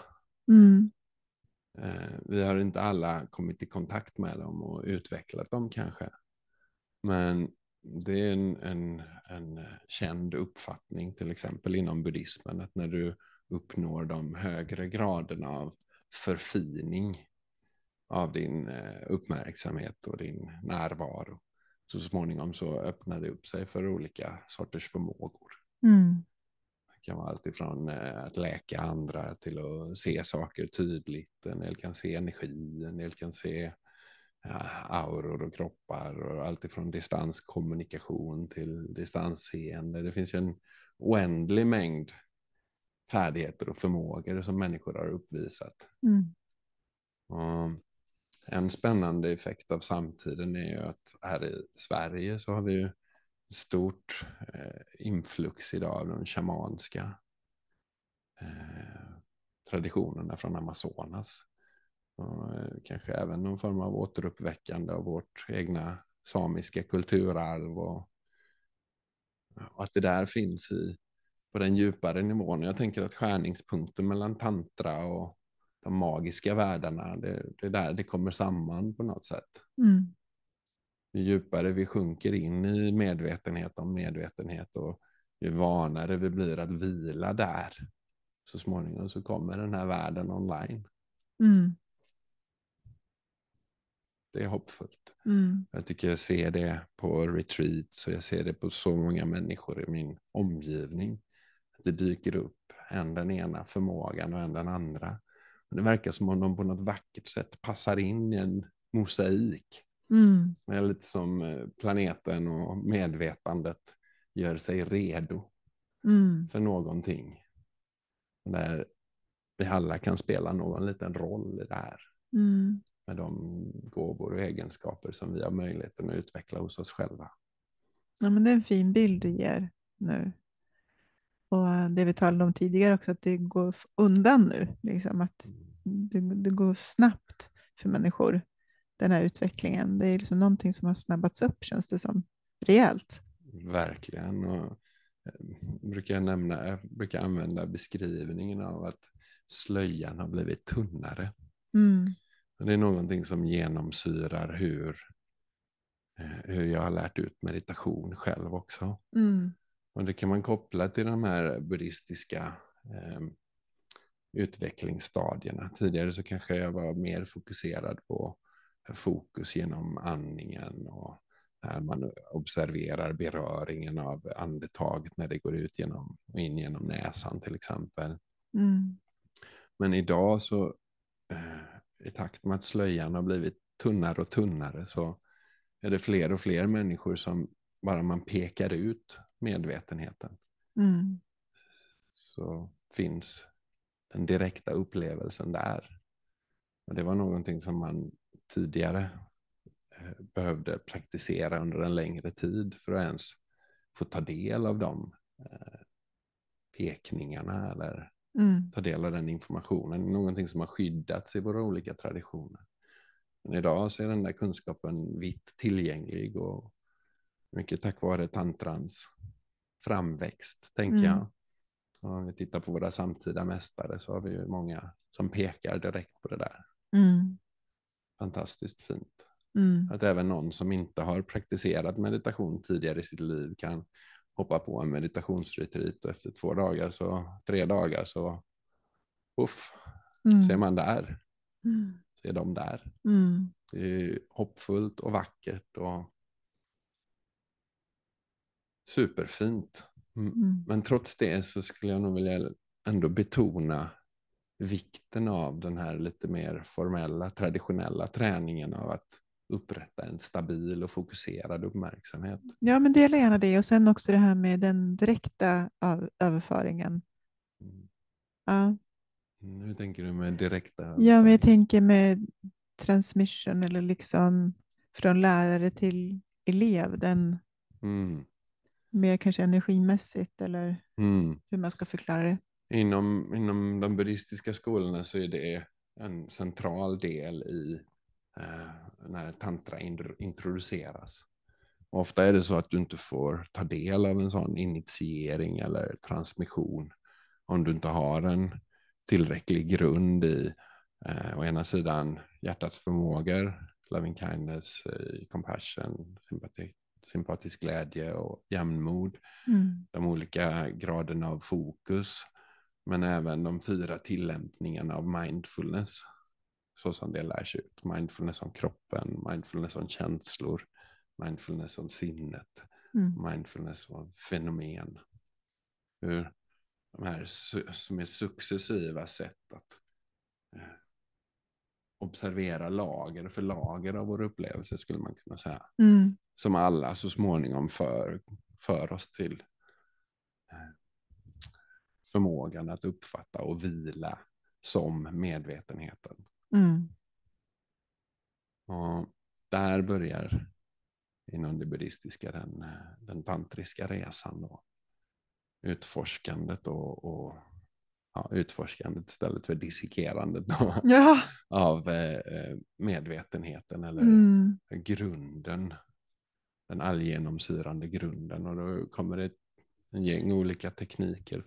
Vi har inte alla kommit i kontakt med dem och utvecklat dem kanske. Men det är en känd uppfattning till exempel inom buddhismen att när du uppnår de högre graderna av förfining av din uppmärksamhet och din närvaro. Så småningom så öppnar det upp sig för olika sorters förmågor. Det kan vara allt ifrån att läka andra till att se saker tydligt. En del kan se energi, en del kan se auror och kroppar, och allt ifrån distanskommunikation till distansseende. Det finns ju en oändlig mängd färdigheter och förmågor som människor har uppvisat. Och en spännande effekt av samtiden är ju att här i Sverige så har vi ju stort influx idag av de shamanska traditionerna från Amazonas. Och kanske även någon form av återuppväckande av vårt egna samiska kulturarv, och att det där finns på den djupare nivån. Jag tänker att skärningspunkten mellan tantra och de magiska världarna, det är där det kommer samman på något sätt. Ju djupare vi sjunker in i medvetenhet om medvetenhet, och ju vanare vi blir att vila där, så småningom så kommer den här världen online. Det är hoppfullt. Jag tycker jag ser det på retreats, och jag ser det på så många människor i min omgivning. Att det dyker upp än den ena förmågan och än den andra. Och det verkar som om de på något vackert sätt passar in i en mosaik. Det är lite som planeten och medvetandet gör sig redo för någonting. Där vi alla kan spela någon liten roll i det här. Med de gåvor och egenskaper som vi har möjligheten att utveckla hos oss själva. Ja, men det är en fin bild du ger nu. Och det vi talade om tidigare också, att det går undan nu. Liksom, att det går snabbt för människor, den här utvecklingen. Det är liksom någonting som har snabbats upp, känns det som, rejält. Verkligen. Och jag brukar använda beskrivningen av att slöjan har blivit tunnare. Och det är någonting som genomsyrar hur jag har lärt ut meditation själv också. Och det kan man koppla till de här buddhistiska utvecklingsstadierna. Tidigare så kanske jag var mer fokuserad på fokus genom andningen, och när man observerar beröringen av andetaget när det går ut genom och in genom näsan till exempel. Men idag så i takt med att slöjan har blivit tunnare och tunnare, så är det fler och fler människor som bara man pekar ut medvetenheten så finns den direkta upplevelsen där. Och det var någonting som man tidigare behövde praktisera under en längre tid för att ens få ta del av de pekningarna eller ta del av den informationen. Någonting som har skyddats i våra olika traditioner. Men idag så är den där kunskapen vitt tillgänglig, och mycket tack vare tantrans framväxt, tänker jag. Och om vi tittar på våra samtida mästare så har vi ju många som pekar direkt på det där. Fantastiskt fint. Att även någon som inte har praktiserat meditation tidigare i sitt liv kan hoppa på en meditationsretreat, och efter 2 dagar så 3 dagar så så är man där. Så är de där. Det är hoppfullt och vackert och superfint. Men trots det så skulle jag nog vilja ändå betona vikten av den här lite mer formella, traditionella träningen av att upprätta en stabil och fokuserad uppmärksamhet. Ja, men dela gärna det. Och sen också det här med den direkta överföringen. Ja. Hur tänker du med direkta överföring? Ja, men jag tänker med transmission, eller liksom från lärare till elev. Den mer kanske energimässigt, eller hur man ska förklara det. Inom de buddhistiska skolorna så är det en central del i när tantra introduceras. Och ofta är det så att du inte får ta del av en sån initiering eller transmission om du inte har en tillräcklig grund i å ena sidan hjärtats förmågor, loving kindness, compassion, sympatisk glädje och jämnmod. De olika graderna av fokus Men även de 4 tillämpningarna av mindfulness. Så som det lärs ut. Mindfulness om kroppen, mindfulness om känslor, mindfulness om sinnet, mindfulness om fenomen. Hur de här som är successiva sätt att observera lager för lager av vår upplevelse, skulle man kunna säga. Som alla så småningom för oss till förmågan att uppfatta och vila som medvetenheten. Och där börjar inom det buddhistiska den tantriska resan då. Utforskandet utforskandet istället för dissekerandet då, av medvetenheten eller grunden, den allgenomsyrande grunden. Och då kommer det en gäng olika tekniker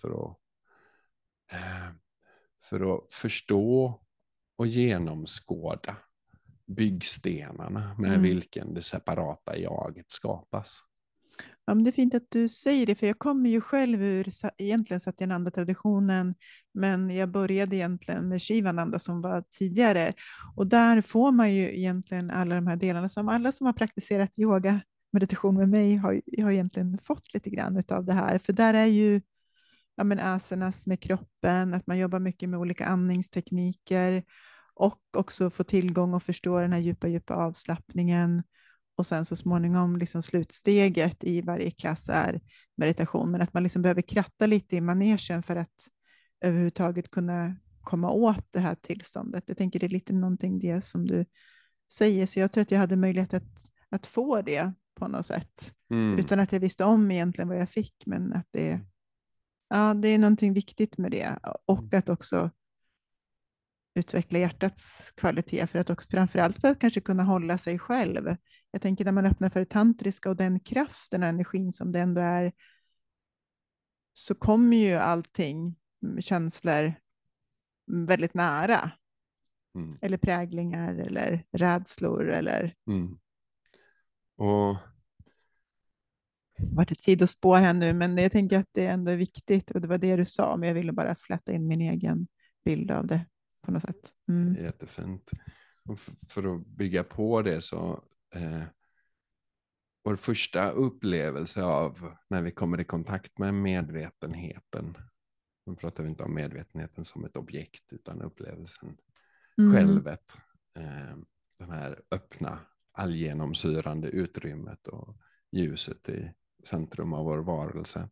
för att förstå och genomskåda byggstenarna med vilken det separata jaget skapas. Ja, men det är fint att du säger det, för jag kommer ju själv ur egentligen Satyananda-traditionen, men jag började egentligen med Shivananda som var tidigare. Och där får man ju egentligen alla de här delarna som alla som har praktiserat yoga, meditation med mig har egentligen fått lite grann av det här. För där är ju asanas med kroppen, att man jobbar mycket med olika andningstekniker och också få tillgång och förstå den här djupa avslappningen. Och sen så småningom liksom slutsteget i varje klass är meditation. Men att man liksom behöver kratta lite i manegen för att överhuvudtaget kunna komma åt det här tillståndet. Jag tänker det är lite någonting det som du säger. Så jag tror att jag hade möjlighet att få det på något sätt. Utan att jag visste om egentligen vad jag fick. Men att det är någonting viktigt med det. Och att också utveckla hjärtats kvalitet för att också, framförallt för att kanske kunna hålla sig själv. Jag tänker när man öppnar för det tantriska och den kraften och energin som det ändå är, så kommer ju allting, känslor, väldigt nära. Eller präglingar eller rädslor eller... Och det har varit ett sidospår här nu, men jag tänker att det ändå är viktigt och det var det du sa, men jag ville bara flätta in min egen bild av det på något sätt. Jättefint. Och för att bygga på det så vår första upplevelse av när vi kommer i kontakt med medvetenheten, nu pratar vi inte om medvetenheten som ett objekt utan upplevelsen, självet, den här öppna, allgenomsyrande utrymmet och ljuset i centrum av vår varelse.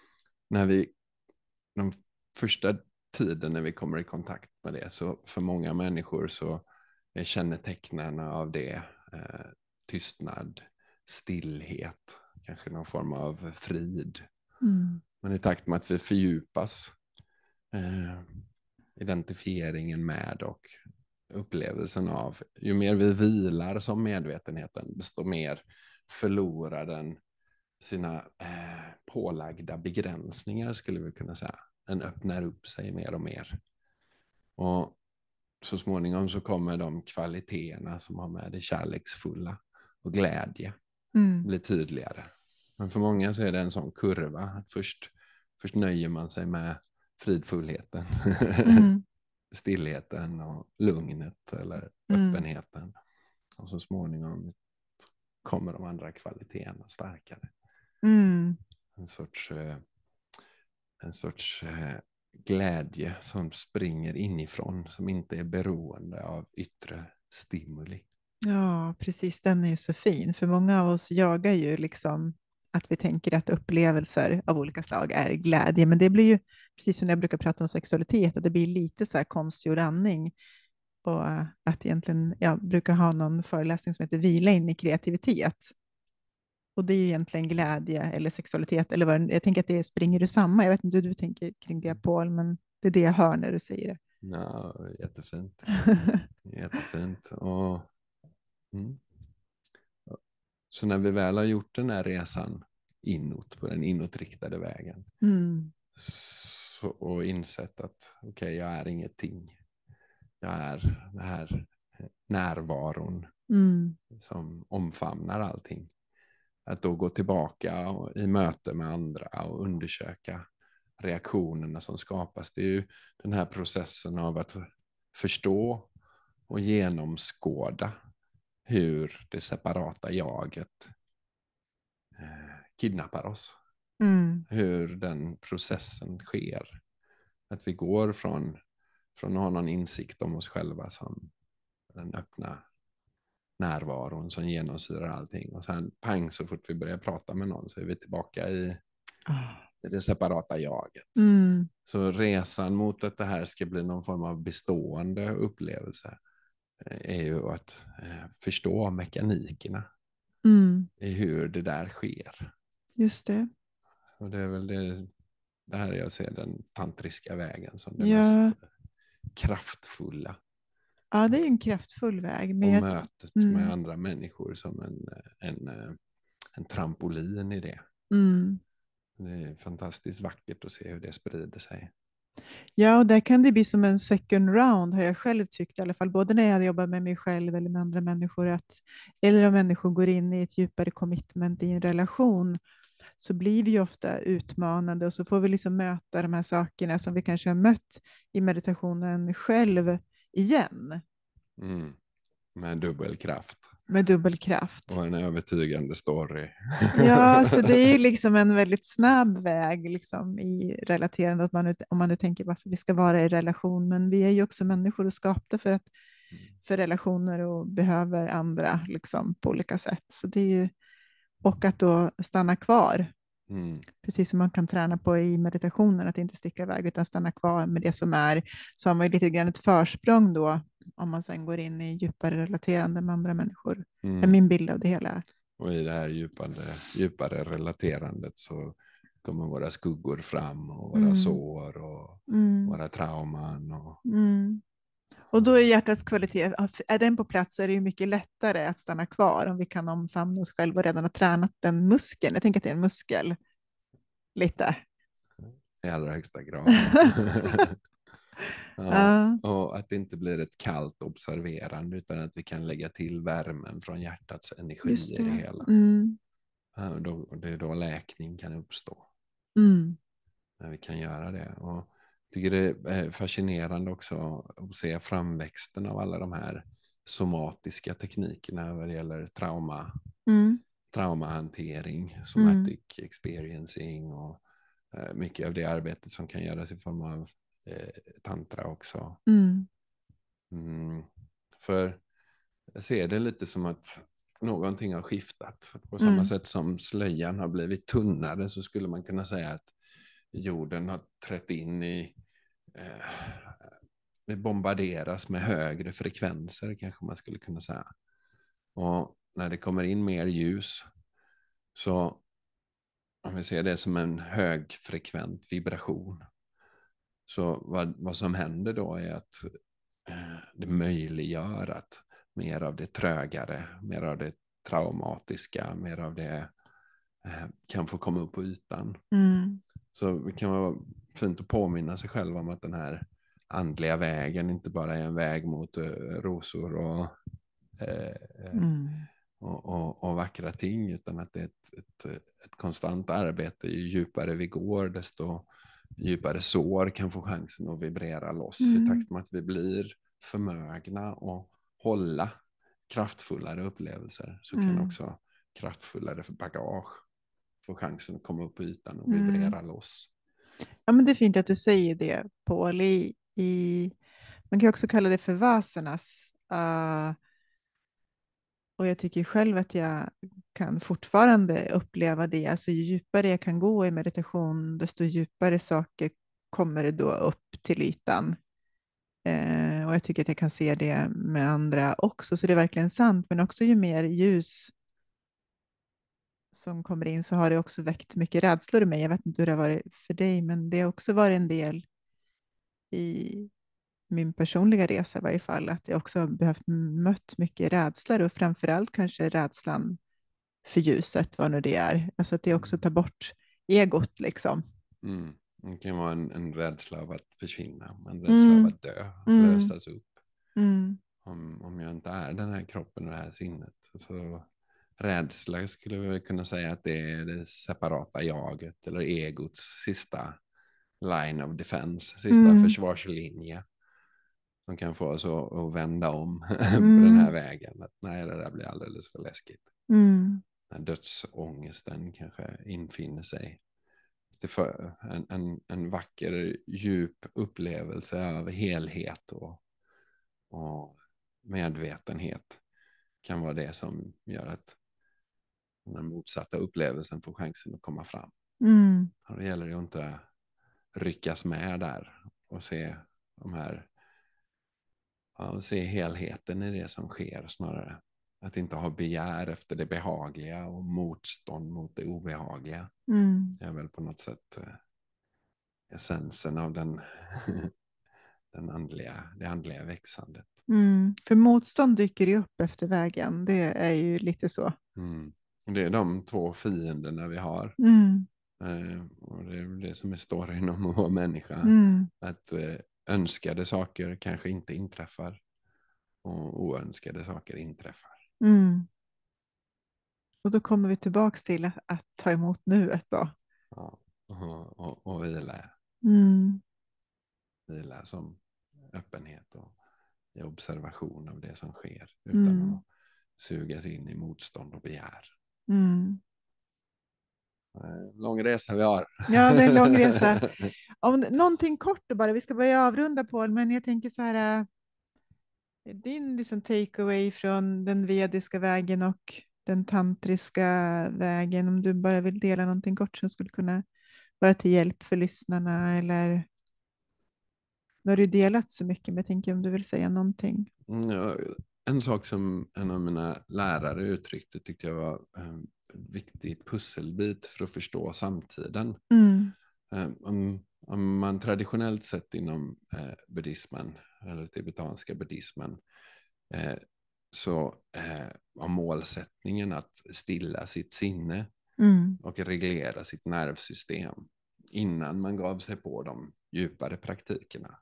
Den första tiden när vi kommer i kontakt med det, så för många människor så är kännetecknen av det tystnad, stillhet, kanske någon form av frid. Men i takt med att vi fördjupas identifieringen med och upplevelsen av, ju mer vi vilar som medvetenheten, desto mer förlorar den sina pålagda begränsningar, skulle vi kunna säga. Den öppnar upp sig mer och mer. Och så småningom så kommer de kvaliteterna som har med det kärleksfulla och glädje bli tydligare. Men för många så är det en sån kurva. Att först nöjer man sig med fridfullheten, stillheten och lugnet eller öppenheten. Och så småningom kommer de andra kvaliteterna starkare. En sorts glädje som springer inifrån, som inte är beroende av yttre stimuli. Ja, precis. Den är ju så fin. För många av oss jagar ju liksom att vi tänker att upplevelser av olika slag är glädje. Men det blir ju, precis som när jag brukar prata om sexualitet, att det blir lite så här konstgjord andning. Och att egentligen, jag brukar ha någon föreläsning som heter Vila in i kreativitet. Och det är ju egentligen glädje eller sexualitet. Eller vad, jag tänker att det springer ur samma. Jag vet inte hur du tänker kring det, Paul, men det är det jag hör när du säger det. Ja, jättefint. Jättefint. Så när vi väl har gjort den här resan inåt, på den inåtriktade vägen, och insett att okej, jag är ingenting. Jag är den här närvaron som omfamnar allting. Att då gå tillbaka i möte med andra och undersöka reaktionerna som skapas. Det är ju den här processen av att förstå och genomskåda hur det separata jaget kidnappar oss. Mm. Hur den processen sker. Att vi går från att ha någon insikt om oss själva som den öppna närvaron som genomsyrar allting. Och sen pang, så fort vi börjar prata med någon så är vi tillbaka i det separata jaget. Mm. Så resan mot att det här ska bli någon form av bestående upplevelse är ju att förstå mekanikerna i hur det där sker. Just det. Och det är väl det här jag ser den tantriska vägen som det Ja. mest kraftfulla. Ja, det är en kraftfull väg. Och mötet med andra människor som en trampolin i det. Mm. Det är fantastiskt vackert att se hur det sprider sig. Ja, och där kan det bli som en second round, har jag själv tyckt i alla fall, både när jag jobbar med mig själv eller med andra människor, eller om människor går in i ett djupare commitment i en relation, så blir vi ju ofta utmanande och så får vi liksom möta de här sakerna som vi kanske har mött i meditationen själv igen. Mm. Med dubbel kraft. Med dubbel kraft. Och en övertygande story. Ja, så det är ju liksom en väldigt snabb väg liksom, i relaterande, att om man nu tänker varför vi ska vara i relation, men vi är ju också människor och skapta för relationer och behöver andra liksom, på olika sätt. Så det är ju, och att då stanna kvar, precis som man kan träna på i meditationen, att inte sticka iväg utan stanna kvar med det som är, så har man ju lite grann ett försprång då, om man sen går in i djupare relaterande med andra människor. Det är min bild av det hela. Och i det här djupare relaterandet så kommer våra skuggor fram och våra sår och våra trauman. Och då är hjärtats kvalitet, är den på plats så är det ju mycket lättare att stanna kvar om vi kan omfamna oss själva och redan ha tränat den muskeln. Jag tänker att det är en muskel. Lite. I allra högsta grad. Ja, och att det inte blir ett kallt observerande utan att vi kan lägga till värmen från hjärtats energi i det hela. Det är då läkning kan uppstå. När vi kan göra det. Och jag tycker det är fascinerande också att se framväxten av alla de här somatiska teknikerna vad det gäller traumahantering, somatic experiencing och mycket av det arbetet som kan göras i form av tantra också. För jag ser det lite som att någonting har skiftat. På samma sätt som slöjan har blivit tunnare så skulle man kunna säga att jorden har trätt in i det bombarderas med högre frekvenser kanske man skulle kunna säga. Och när det kommer in mer ljus så om vi ser det som en högfrekvent vibration så vad som händer då är att det möjliggör att mer av det trögare, mer av det traumatiska, mer av det kan få komma upp på ytan. Så det kan vara fint att påminna sig själv om att den här andliga vägen inte bara är en väg mot rosor och vackra ting utan att det är ett konstant arbete. Ju djupare vi går desto djupare sår kan få chansen att vibrera loss i takt med att vi blir förmögna och hålla kraftfullare upplevelser så kan också kraftfullare bagage få chansen att komma upp på ytan och vibrera loss. Ja, men det är fint att du säger det, Paul. Man kan också kalla det för vasanas. Och jag tycker själv att jag kan fortfarande uppleva det. Alltså ju djupare jag kan gå i meditation, desto djupare saker kommer det då upp till ytan. Och jag tycker att jag kan se det med andra också, så det är verkligen sant. Men också ju mer ljus som kommer in så har det också väckt mycket rädslor i mig. Jag vet inte hur det har varit för dig, men det har också varit en del i min personliga resa i varje fall, att jag också har behövt mött mycket rädslor och framförallt kanske rädslan för ljuset, vad nu det är. Alltså att det också tar bort egot liksom. Det kan vara en rädsla av att försvinna, en rädsla av att dö, lösas upp. Om jag inte är den här kroppen och det här sinnet. Så rädsla skulle vi kunna säga att det är det separata jaget eller egots sista line of defense, sista Mm. försvarslinje. Som kan få oss att vända om på den här Mm. vägen. Att nej, det där blir alldeles för läskigt. Mm. När dödsångesten kanske infinner sig. En vacker, djup upplevelse av helhet och medvetenhet kan vara det som gör att den motsatta upplevelsen får chansen att komma fram. Mm. Och det gäller ju inte att ryckas med där och se de här, ja, se helheten i det som sker snarare. Att inte ha begär efter det behagliga och motstånd mot det obehagliga. Mm. Det är väl på något sätt essensen av det andliga växandet. Mm. För motstånd dyker ju upp efter vägen. Det är ju lite så. Mm. Och det är de två fienderna vi har. Mm. Och det är det som är storyn om att vara människa. Mm. Att önskade saker kanske inte inträffar. Och oönskade saker inträffar. Mm. Och då kommer vi tillbaka till att ta emot nuet då. Ja. Och vila. Mm. Vila som öppenhet och i observation av det som sker. Utan Mm. att sugas in i motstånd och begär. Mm. Lång resa vi har. Ja, det är en lång resa. Om någonting kort bara, vi ska börja avrunda på, men jag tänker så här, din liksom takeaway från den vediska vägen och den tantriska vägen, om du bara vill dela någonting kort som skulle kunna vara till hjälp för lyssnarna, eller nu har du delat så mycket, men jag tänker om du vill säga någonting. Ja, en sak som en av mina lärare uttryckte tyckte jag var en viktig pusselbit för att förstå samtiden. Mm. Om man traditionellt sett inom buddhismen eller tibetanska buddhismen så var målsättningen att stilla sitt sinne Mm. och reglera sitt nervsystem innan man gav sig på de djupare praktikerna.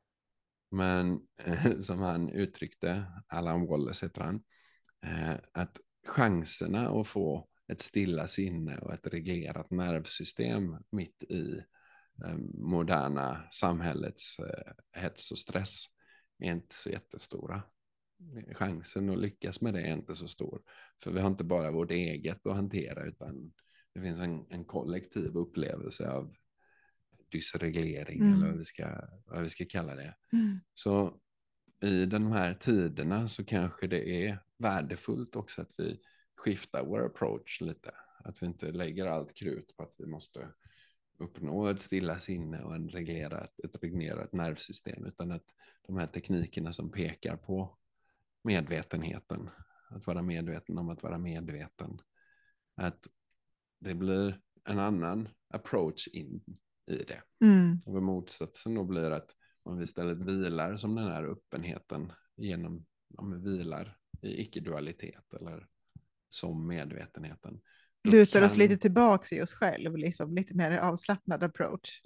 Men som han uttryckte, Alan Wallace heter han, att chanserna att få ett stilla sinne och ett reglerat nervsystem mitt i moderna samhällets hets och stress är inte så jättestora. Chansen att lyckas med det är inte så stor. För vi har inte bara vårt eget att hantera, utan det finns en kollektiv upplevelse av dysreglering eller vad vi ska kalla det. Mm. Så i de här tiderna så kanske det är värdefullt också att vi skiftar vår approach lite. Att vi inte lägger allt krut på att vi måste uppnå ett stilla sinne och ett reglerat nervsystem, utan att de här teknikerna som pekar på medvetenheten, att vara medveten om att vara medveten, att det blir en annan approach in i det. Mm. Och motsatsen då blir att om vi istället vilar som den här öppenheten genom, om vi vilar i icke-dualitet eller som medvetenheten. Lutar oss lite tillbaka i oss själv, liksom, lite mer avslappnad approach.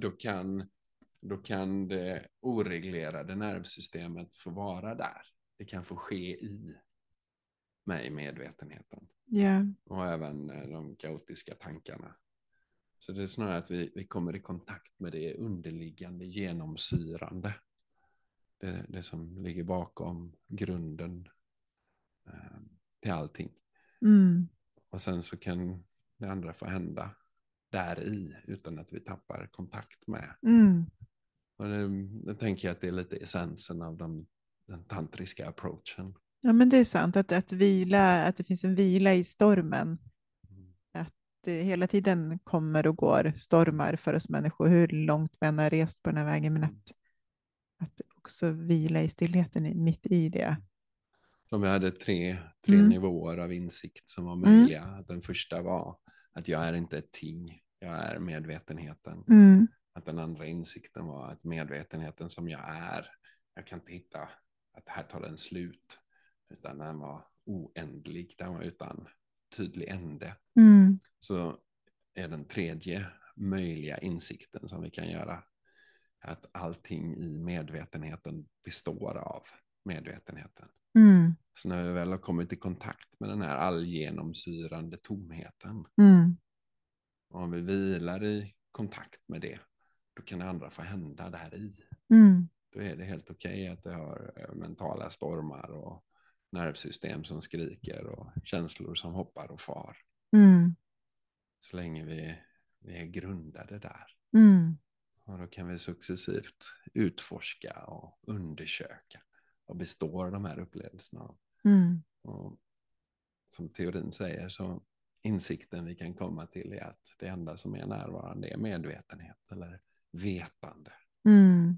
Då kan det oreglerade nervsystemet få vara där. Det kan få ske i mig, medvetenheten. Yeah. Och även de kaotiska tankarna. Så det är snarare att vi kommer i kontakt med det underliggande, genomsyrande. Det som ligger bakom grunden till allting. Mm. Och sen så kan det andra få hända där i utan att vi tappar kontakt med. Mm. Och det tänker jag att det är lite essensen av den tantriska approachen. Ja, men det är sant att vila, att det finns en vila i stormen. Att det hela tiden kommer och går stormar för oss människor, hur långt vi än har rest på den här vägen, men att också vila i stillheten mitt i det. Som vi hade tre nivåer av insikt som var möjliga. Den första var att jag är inte ett ting, jag är medvetenheten. Mm. Att den andra insikten var att medvetenheten som jag är, jag kan inte hitta att här tar den slut. Utan den var oändlig, den var utan tydlig ände. Mm. Så är den tredje möjliga insikten som vi kan göra att allting i medvetenheten består av medvetenheten. Mm. Så när vi väl har kommit i kontakt med den här allgenomsyrande tomheten, Mm. och om vi vilar i kontakt med det, då kan det andra få hända där i. Mm. Då är det helt okej att det har mentala stormar och nervsystem som skriker och känslor som hoppar och far. Mm. Så länge vi är grundade där. Mm. Och då kan vi successivt utforska och undersöka vad består de här upplevelserna av. Mm. Och som teorin säger, så insikten vi kan komma till är att det enda som är närvarande är medvetenhet eller vetande. Mm.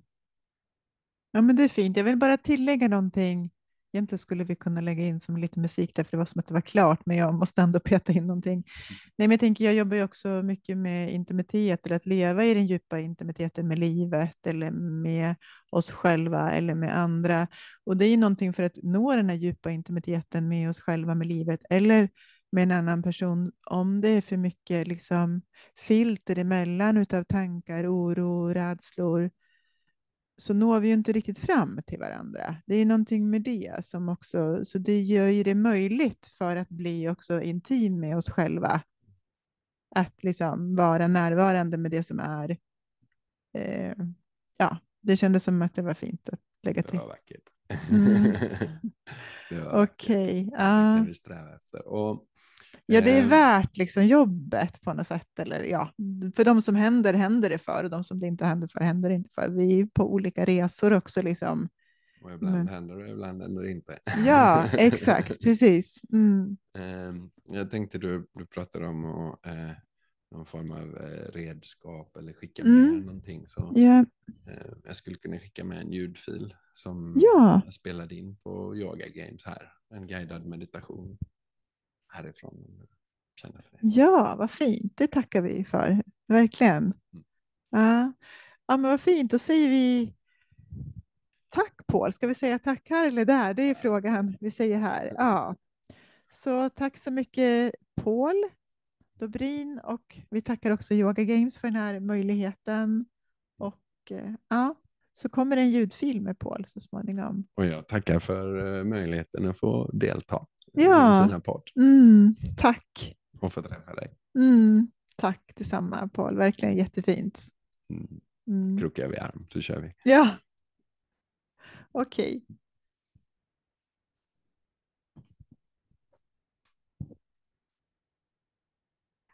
Ja, men det är fint. Jag vill bara tillägga någonting. Egentligen skulle vi kunna lägga in som lite musik där, för det var som att det var klart, men jag måste ändå peta in någonting. Nej, men jag jobbar ju också mycket med intimitet, eller att leva i den djupa intimiteten med livet, eller med oss själva, eller med andra. Och det är ju någonting för att nå den här djupa intimiteten med oss själva, med livet, eller med en annan person, om det är för mycket liksom filter emellan utav tankar, oro, rädslor, så når vi ju inte riktigt fram till varandra. Det är någonting med det som också, så det gör ju det möjligt för att bli också intim med oss själva. Att liksom vara närvarande med det som är. Eh, ja, det kändes som att det var fint att lägga Det till. var vackert. Mm. Det var vackert. Okej, Det ja. kan vi sträva efter. Och, Ja, det är värt liksom jobbet på något sätt. Eller, ja. För de som händer det för. Och de som det inte händer det inte för. Vi är på olika resor också. Liksom. och ibland händer det, ibland händer det inte. Ja, exakt. Precis. Mm. Jag tänkte du pratade om någon form av redskap eller skicka Mm. med någonting. Så Ja. jag skulle kunna skicka med en ljudfil som Ja. jag spelade in på Yoga Games här. En guidad meditation härifrån. Om du känner för det. Ja, vad fint. Det tackar vi för. Verkligen. Mm. Ja. Ja, men vad fint. Då säger vi tack, Paul. Ska vi säga tack här eller där? Det är frågan vi säger här. Ja. Så tack så mycket, Paul Dobrin, och vi tackar också Yoga Games för den här möjligheten. Och ja, så kommer en ljudfil med Paul så småningom. Och jag tackar för möjligheten att få delta i Ja. din fina podd. Tack. Och få träffa dig. Tack detsamma, Paul. Verkligen jättefint. Krokar vi arm så kör vi. Ja. Okej.